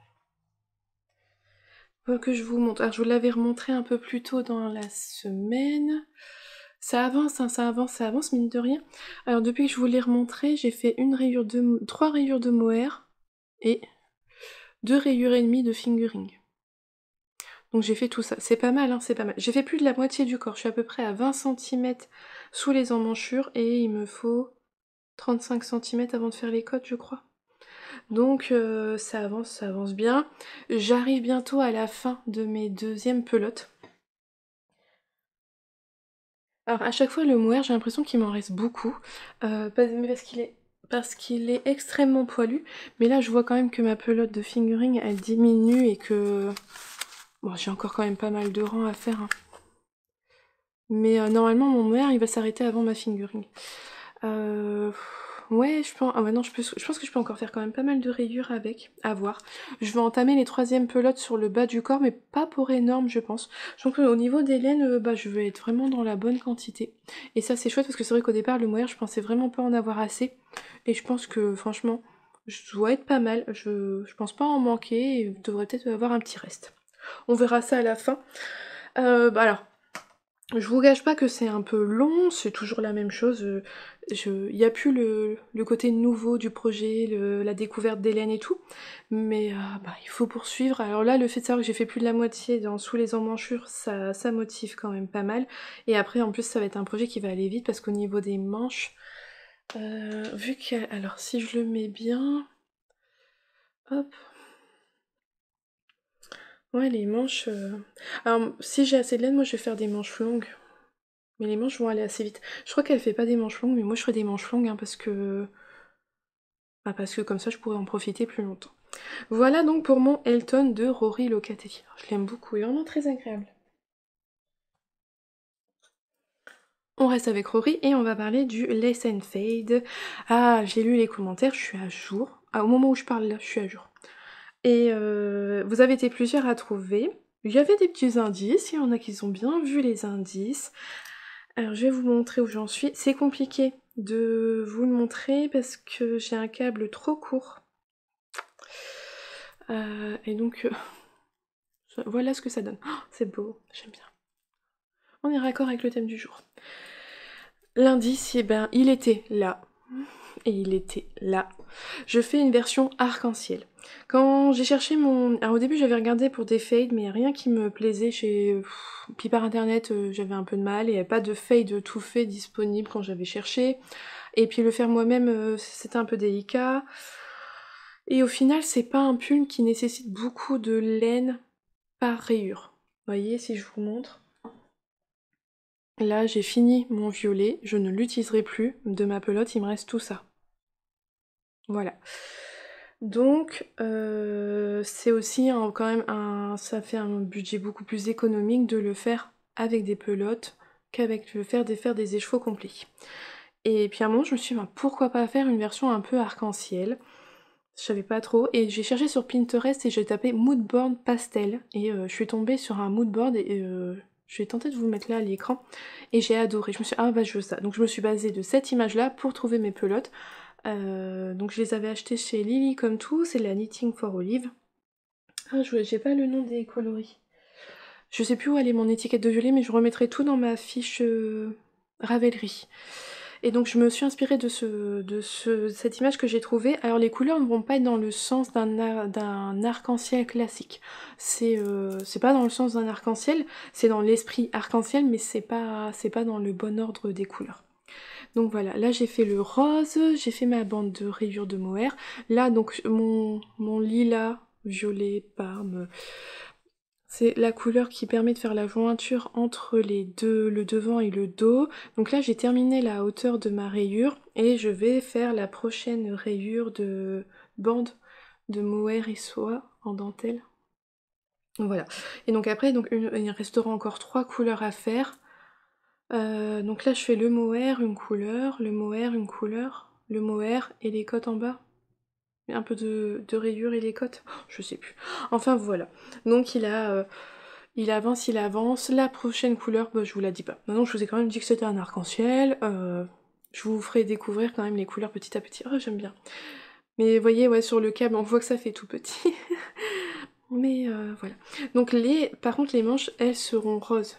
que je vous montre. Alors, je vous l'avais remontré un peu plus tôt dans la semaine. Ça avance, hein, ça avance, mine de rien. Alors, depuis que je vous l'ai remontré, j'ai fait 3 rayures de mohair et 2 rayures et demie de fingering. Donc j'ai fait tout ça. C'est pas mal, hein, c'est pas mal. J'ai fait plus de la moitié du corps. Je suis à peu près à 20 cm sous les emmanchures et il me faut 35 cm avant de faire les côtes, je crois. Donc ça avance bien. J'arrive bientôt à la fin de mes deuxièmes pelotes. Alors à chaque fois le mohair, j'ai l'impression qu'il m'en reste beaucoup, parce qu'il est extrêmement poilu. Mais là je vois quand même que ma pelote de fingering elle diminue et que bon, j'ai encore quand même pas mal de rangs à faire. Hein. Mais normalement mon mohair il va s'arrêter avant ma fingering. Ouais, je pense... Ah ouais, non, je pense que je peux encore faire quand même pas mal de rayures avec, à voir. Je vais entamer les 3e pelotes sur le bas du corps, mais pas pour énorme, je pense. Je pense qu'au niveau des laines, bah, je vais être vraiment dans la bonne quantité. Et ça, c'est chouette, parce que c'est vrai qu'au départ, le mohair, je pensais vraiment pas en avoir assez. Et je pense que, franchement, je dois être pas mal. Je pense pas en manquer, et je devrais peut-être avoir un petit reste. On verra ça à la fin. Bah alors... Je vous gâche pas que c'est un peu long, c'est toujours la même chose. Il n'y a plus le côté nouveau du projet, la découverte d'Hélène et tout. Mais bah, il faut poursuivre. Alors là, le fait de savoir que j'ai fait plus de la moitié sous les emmanchures, ça motive quand même pas mal. Et après, en plus, ça va être un projet qui va aller vite parce qu'au niveau des manches, vu que... Alors, si je le mets bien... Hop... Ouais, les manches... Alors, si j'ai assez de laine, moi je vais faire des manches longues. Mais les manches vont aller assez vite. Je crois qu'elle fait pas des manches longues, mais moi je ferai des manches longues hein, parce que... Bah, parce que comme ça je pourrais en profiter plus longtemps. Voilà donc pour mon Elton de Rory Locatelli. Je l'aime beaucoup, il est vraiment très agréable. On reste avec Rory et on va parler du Lace and Fade. Ah, j'ai lu les commentaires, je suis à jour. Ah, au moment où je parle là, je suis à jour. Et vous avez été plusieurs à trouver. Il y avait des petits indices, il y en a qui ont bien vu les indices. Alors je vais vous montrer où j'en suis. C'est compliqué de vous le montrer parce que j'ai un câble trop court. Et donc voilà ce que ça donne. Oh, c'est beau, j'aime bien. On est raccord avec le thème du jour. L'indice, eh ben, il était là. Et il était là. Je fais une version arc-en-ciel. Quand j'ai cherché mon... Alors au début j'avais regardé pour des fades, mais il n'y a rien qui me plaisait chez... Puis par internet j'avais un peu de mal, et il n'y avait pas de fade tout fait disponible quand j'avais cherché. Et puis le faire moi-même c'était un peu délicat. Et au final c'est pas un pull qui nécessite beaucoup de laine par rayure. Vous voyez si je vous montre. Là j'ai fini mon violet, je ne l'utiliserai plus. De ma pelote il me reste tout ça. Voilà. Donc c'est aussi quand même ça fait un budget beaucoup plus économique de le faire avec des pelotes qu'avec faire des écheveaux complets. Et puis à un moment je me suis dit pourquoi pas faire une version un peu arc-en-ciel. Je savais pas trop et j'ai cherché sur Pinterest et j'ai tapé moodboard pastel et je suis tombée sur un moodboard et je vais tenter de vous le mettre là à l'écran et j'ai adoré. Je me suis dit, ah bah je veux ça. Donc je me suis basée de cette image là pour trouver mes pelotes. Donc je les avais achetées chez Lily comme tout, c'est de la Knitting for Olive. Ah, j'ai pas le nom des coloris. Je sais plus où elle est mon étiquette de violet, mais je remettrai tout dans ma fiche Ravelry. Et donc je me suis inspirée de cette image que j'ai trouvée. Alors les couleurs ne vont pas être dans le sens d'un arc-en-ciel classique. C'est pas dans le sens d'un arc-en-ciel, c'est dans l'esprit arc-en-ciel, mais c'est pas dans le bon ordre des couleurs. Donc voilà, là j'ai fait le rose, j'ai fait ma bande de rayures de mohair. Là donc mon lilas, violet, parme, C'est la couleur qui permet de faire la jointure entre les deux, le devant et le dos. Donc là j'ai terminé la hauteur de ma rayure et je vais faire la prochaine rayure de bande de mohair et soie en dentelle. Voilà. Et donc après il restera encore 3 couleurs à faire. Donc là je fais le mohair, une couleur, le mohair, une couleur, le mohair et les côtes en bas. Un peu de rayures et les côtes, je sais plus. Enfin voilà. Donc il avance, il avance. La prochaine couleur, bah, je vous la dis pas. Maintenant je vous ai quand même dit que c'était un arc-en-ciel. Je vous ferai découvrir quand même les couleurs petit à petit. Oh j'aime bien. Mais vous voyez, ouais, sur le câble, on voit que ça fait tout petit. Mais voilà. Donc par contre les manches, elles seront roses.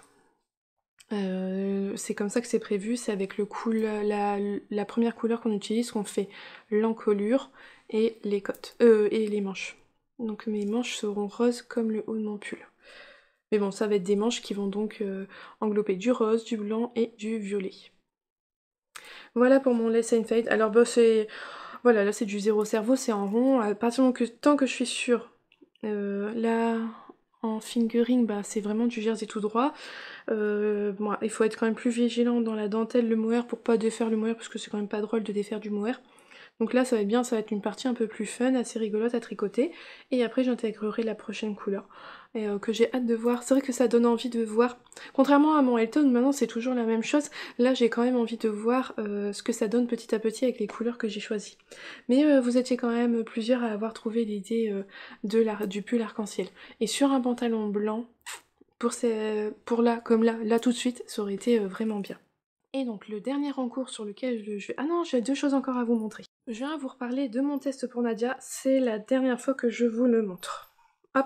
C'est comme ça que c'est prévu, c'est avec la première couleur qu'on utilise qu'on fait l'encolure et les côtes, et les manches. Donc mes manches seront roses comme le haut de mon pull. Mais bon, ça va être des manches qui vont donc englober du rose, du blanc et du violet. Voilà pour mon lace and fade. Alors bah c'est... Voilà, là c'est du zéro cerveau, c'est en rond. À partir du moment tant que je suis sûre, là en fingering, bah c'est vraiment du jersey tout droit. Bon, il faut être quand même plus vigilant dans la dentelle, le mohair, pour pas défaire le mohair, parce que c'est quand même pas drôle de défaire du mohair. Donc là ça va être bien, ça va être une partie un peu plus fun, assez rigolote à tricoter. Et après j'intégrerai la prochaine couleur, et que j'ai hâte de voir. C'est vrai que ça donne envie de voir. Contrairement à mon Elton, maintenant c'est toujours la même chose. Là j'ai quand même envie de voir ce que ça donne petit à petit avec les couleurs que j'ai choisies. Mais vous étiez quand même plusieurs à avoir trouvé l'idée du pull arc-en-ciel. Et sur un pantalon blanc, pour là, comme là tout de suite, ça aurait été vraiment bien. Et donc le dernier encours sur lequel je vais... Ah non, j'ai 2 choses encore à vous montrer. Je viens vous reparler de mon test pour Nadia, c'est la dernière fois que je vous le montre. Hop.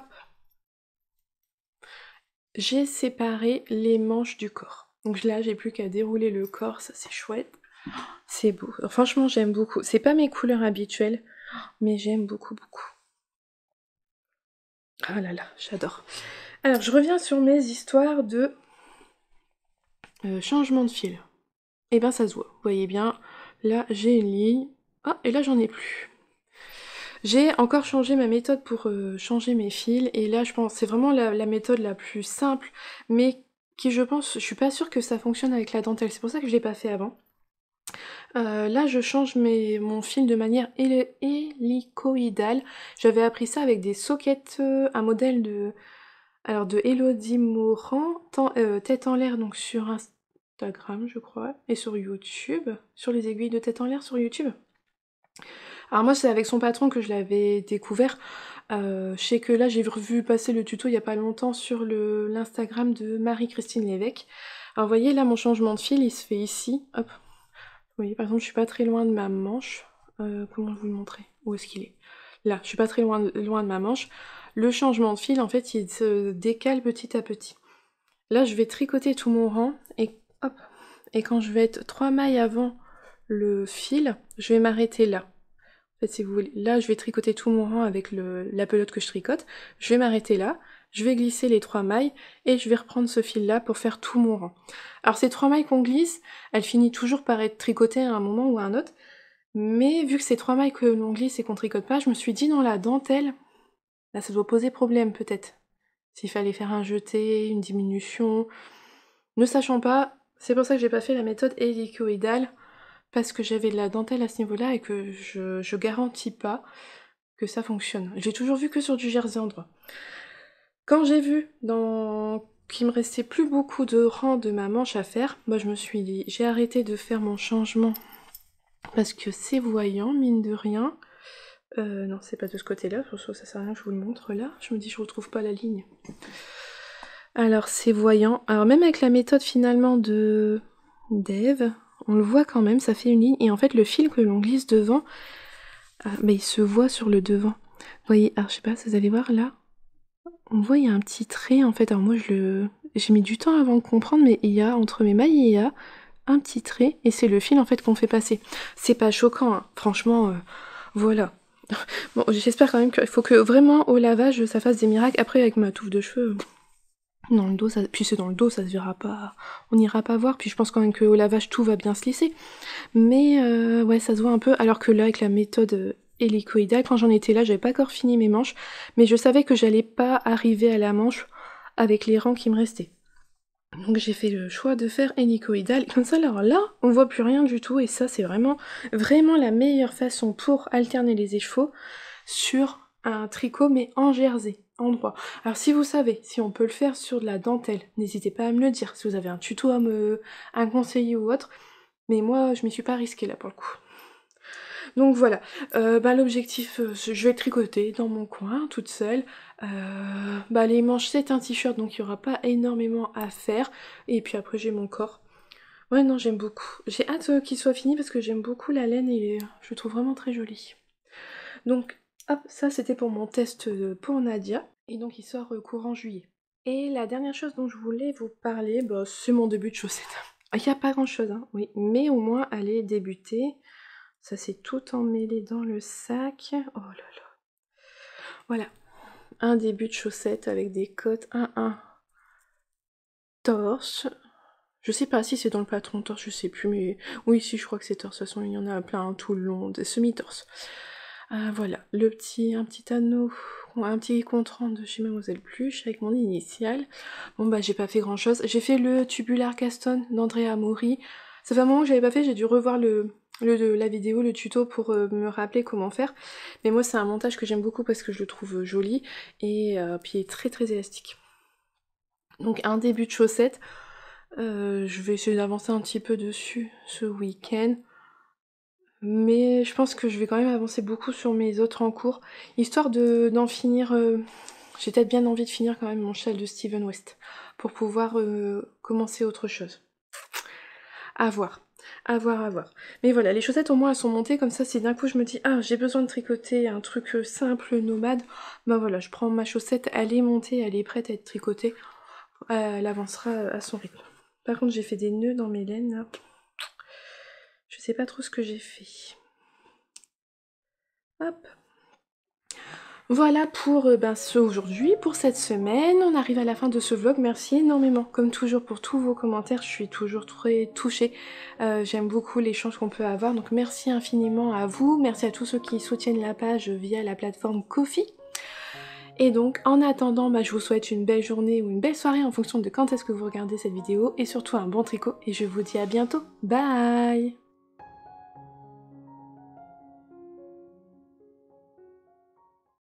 J'ai séparé les manches du corps. Donc là, j'ai plus qu'à dérouler le corps, ça c'est chouette. C'est beau. Franchement, j'aime beaucoup. C'est pas mes couleurs habituelles, mais j'aime beaucoup, beaucoup. Ah là là, j'adore. Alors, je reviens sur mes histoires de changement de fil. Et ben ça se voit, vous voyez bien, là j'ai une ligne, ah et là j'en ai plus. J'ai encore changé ma méthode pour changer mes fils, et là je pense c'est vraiment la méthode la plus simple, mais qui je pense, je suis pas sûre que ça fonctionne avec la dentelle, c'est pour ça que je l'ai pas fait avant. Là je change mon fil de manière hélicoïdale, j'avais appris ça avec des sockets, un modèle de Elodie Morand, tête en l'air, donc sur Instagram je crois, et sur YouTube, sur les aiguilles de tête en l'air sur YouTube. Alors moi c'est avec son patron que je l'avais découvert, je sais que là j'ai revu passer le tuto il y a pas longtemps sur l'Instagram de Marie-Christine Lévesque. Alors vous voyez là mon changement de fil il se fait ici, hop. Vous voyez par exemple je suis pas très loin de ma manche, comment vous le montrer? Où est-ce qu'il est? Là, je suis pas très loin de ma manche. Le changement de fil en fait il se décale petit à petit. Là je vais tricoter tout mon rang et hop, et quand je vais être 3 mailles avant le fil, je vais m'arrêter là. En fait si vous voulez, là je vais tricoter tout mon rang avec la pelote que je tricote, je vais m'arrêter là, je vais glisser les 3 mailles et je vais reprendre ce fil là pour faire tout mon rang. Alors ces 3 mailles qu'on glisse, elles finissent toujours par être tricotées à un moment ou à un autre, mais vu que c'est 3 mailles que l'on glisse et qu'on tricote pas, je me suis dit dans la dentelle, là ça doit poser problème peut-être. S'il fallait faire un jeté, une diminution, ne sachant pas, c'est pour ça que j'ai pas fait la méthode hélicoïdale, parce que j'avais de la dentelle à ce niveau-là et que je garantis pas que ça fonctionne. J'ai toujours vu que sur du jersey endroit. Quand j'ai vu qu'il me restait plus beaucoup de rangs de ma manche à faire, moi je me suis dit, j'ai arrêté de faire mon changement parce que c'est voyant, mine de rien. Non, c'est pas de ce côté-là, ça sert à rien que je vous le montre là. Je me dis, je retrouve pas la ligne. Alors, c'est voyant. Alors, même avec la méthode finalement de d'Eve, on le voit quand même, ça fait une ligne. Et en fait, le fil que l'on glisse devant, bah, il se voit sur le devant. Vous voyez, alors je sais pas si vous allez voir là, on voit il y a un petit trait en fait. Alors moi, j'ai mis du temps avant de comprendre, mais il y a, entre mes mailles, il y a un petit trait. Et c'est le fil en fait qu'on fait passer. C'est pas choquant, hein. Franchement, voilà. Bon, j'espère quand même qu'il faut que vraiment au lavage ça fasse des miracles. Après avec ma touffe de cheveux, dans le dos, puis c'est dans le dos, ça se verra pas, on n'ira pas voir. Puis je pense quand même qu'au lavage tout va bien se lisser. Mais ouais, ça se voit un peu. Alors que là avec la méthode hélicoïdale, quand j'en étais là, j'avais pas encore fini mes manches, mais je savais que j'allais pas arriver à la manche avec les rangs qui me restaient. Donc j'ai fait le choix de faire hélicoïdal, comme ça alors là on voit plus rien du tout et ça c'est vraiment la meilleure façon pour alterner les écheveaux sur un tricot mais en jersey, en droit. Alors si vous savez, si on peut le faire sur de la dentelle, n'hésitez pas à me le dire, si vous avez un tuto à me conseiller ou autre, mais moi je m'y suis pas risquée là pour le coup. Donc voilà, l'objectif, je vais tricoter dans mon coin, toute seule. Les manches, c'est un t-shirt, donc il n'y aura pas énormément à faire. Et puis après, j'ai mon corps. Ouais, non, j'aime beaucoup. J'ai hâte qu'il soit fini parce que j'aime beaucoup la laine et je le trouve vraiment très joli. Donc, hop, ça c'était pour mon test pour Nadia. Et donc, il sort courant juillet. Et la dernière chose dont je voulais vous parler, c'est mon début de chaussettes. Il n'y a pas grand chose, hein, oui, mais au moins, allez débuter. Ça c'est tout emmêlé dans le sac. Oh là là. Voilà. Un début de chaussettes avec des côtes. Un torse. Je sais pas si c'est dans le patron torse, je sais plus, mais oui, si, je crois que c'est torse. De toute façon, il y en a plein tout le long, des semi-torses. Voilà, un petit anneau, un petit compte-rendu de chez Mademoiselle Pluche avec mon initiale. Bon, j'ai pas fait grand-chose. J'ai fait le tubular Gaston d'Andrea Mori. Ça fait un moment que j'avais pas fait, j'ai dû revoir la vidéo, le tuto pour me rappeler comment faire. Mais moi, c'est un montage que j'aime beaucoup parce que je le trouve joli et puis il est très très élastique. Donc, un début de chaussette. Je vais essayer d'avancer un petit peu dessus ce week-end. Mais je pense que je vais quand même avancer beaucoup sur mes autres en cours, histoire d'en finir... J'ai peut-être bien envie de finir quand même mon châle de Steven West, pour pouvoir commencer autre chose. À voir, à voir, à voir. Mais voilà, les chaussettes au moins elles sont montées, comme ça si d'un coup je me dis « Ah, j'ai besoin de tricoter un truc simple, nomade », voilà, je prends ma chaussette, elle est montée, elle est prête à être tricotée, elle avancera à son rythme. Par contre j'ai fait des nœuds dans mes laines, là. Je sais pas trop ce que j'ai fait. Hop. Voilà pour ce aujourd'hui, pour cette semaine. On arrive à la fin de ce vlog. Merci énormément, comme toujours, pour tous vos commentaires. Je suis toujours très touchée. J'aime beaucoup l'échange qu'on peut avoir. Donc merci infiniment à vous. Merci à tous ceux qui soutiennent la page via la plateforme Ko-fi. Et donc, en attendant, je vous souhaite une belle journée ou une belle soirée en fonction de quand est-ce que vous regardez cette vidéo. Et surtout un bon tricot. Et je vous dis à bientôt. Bye!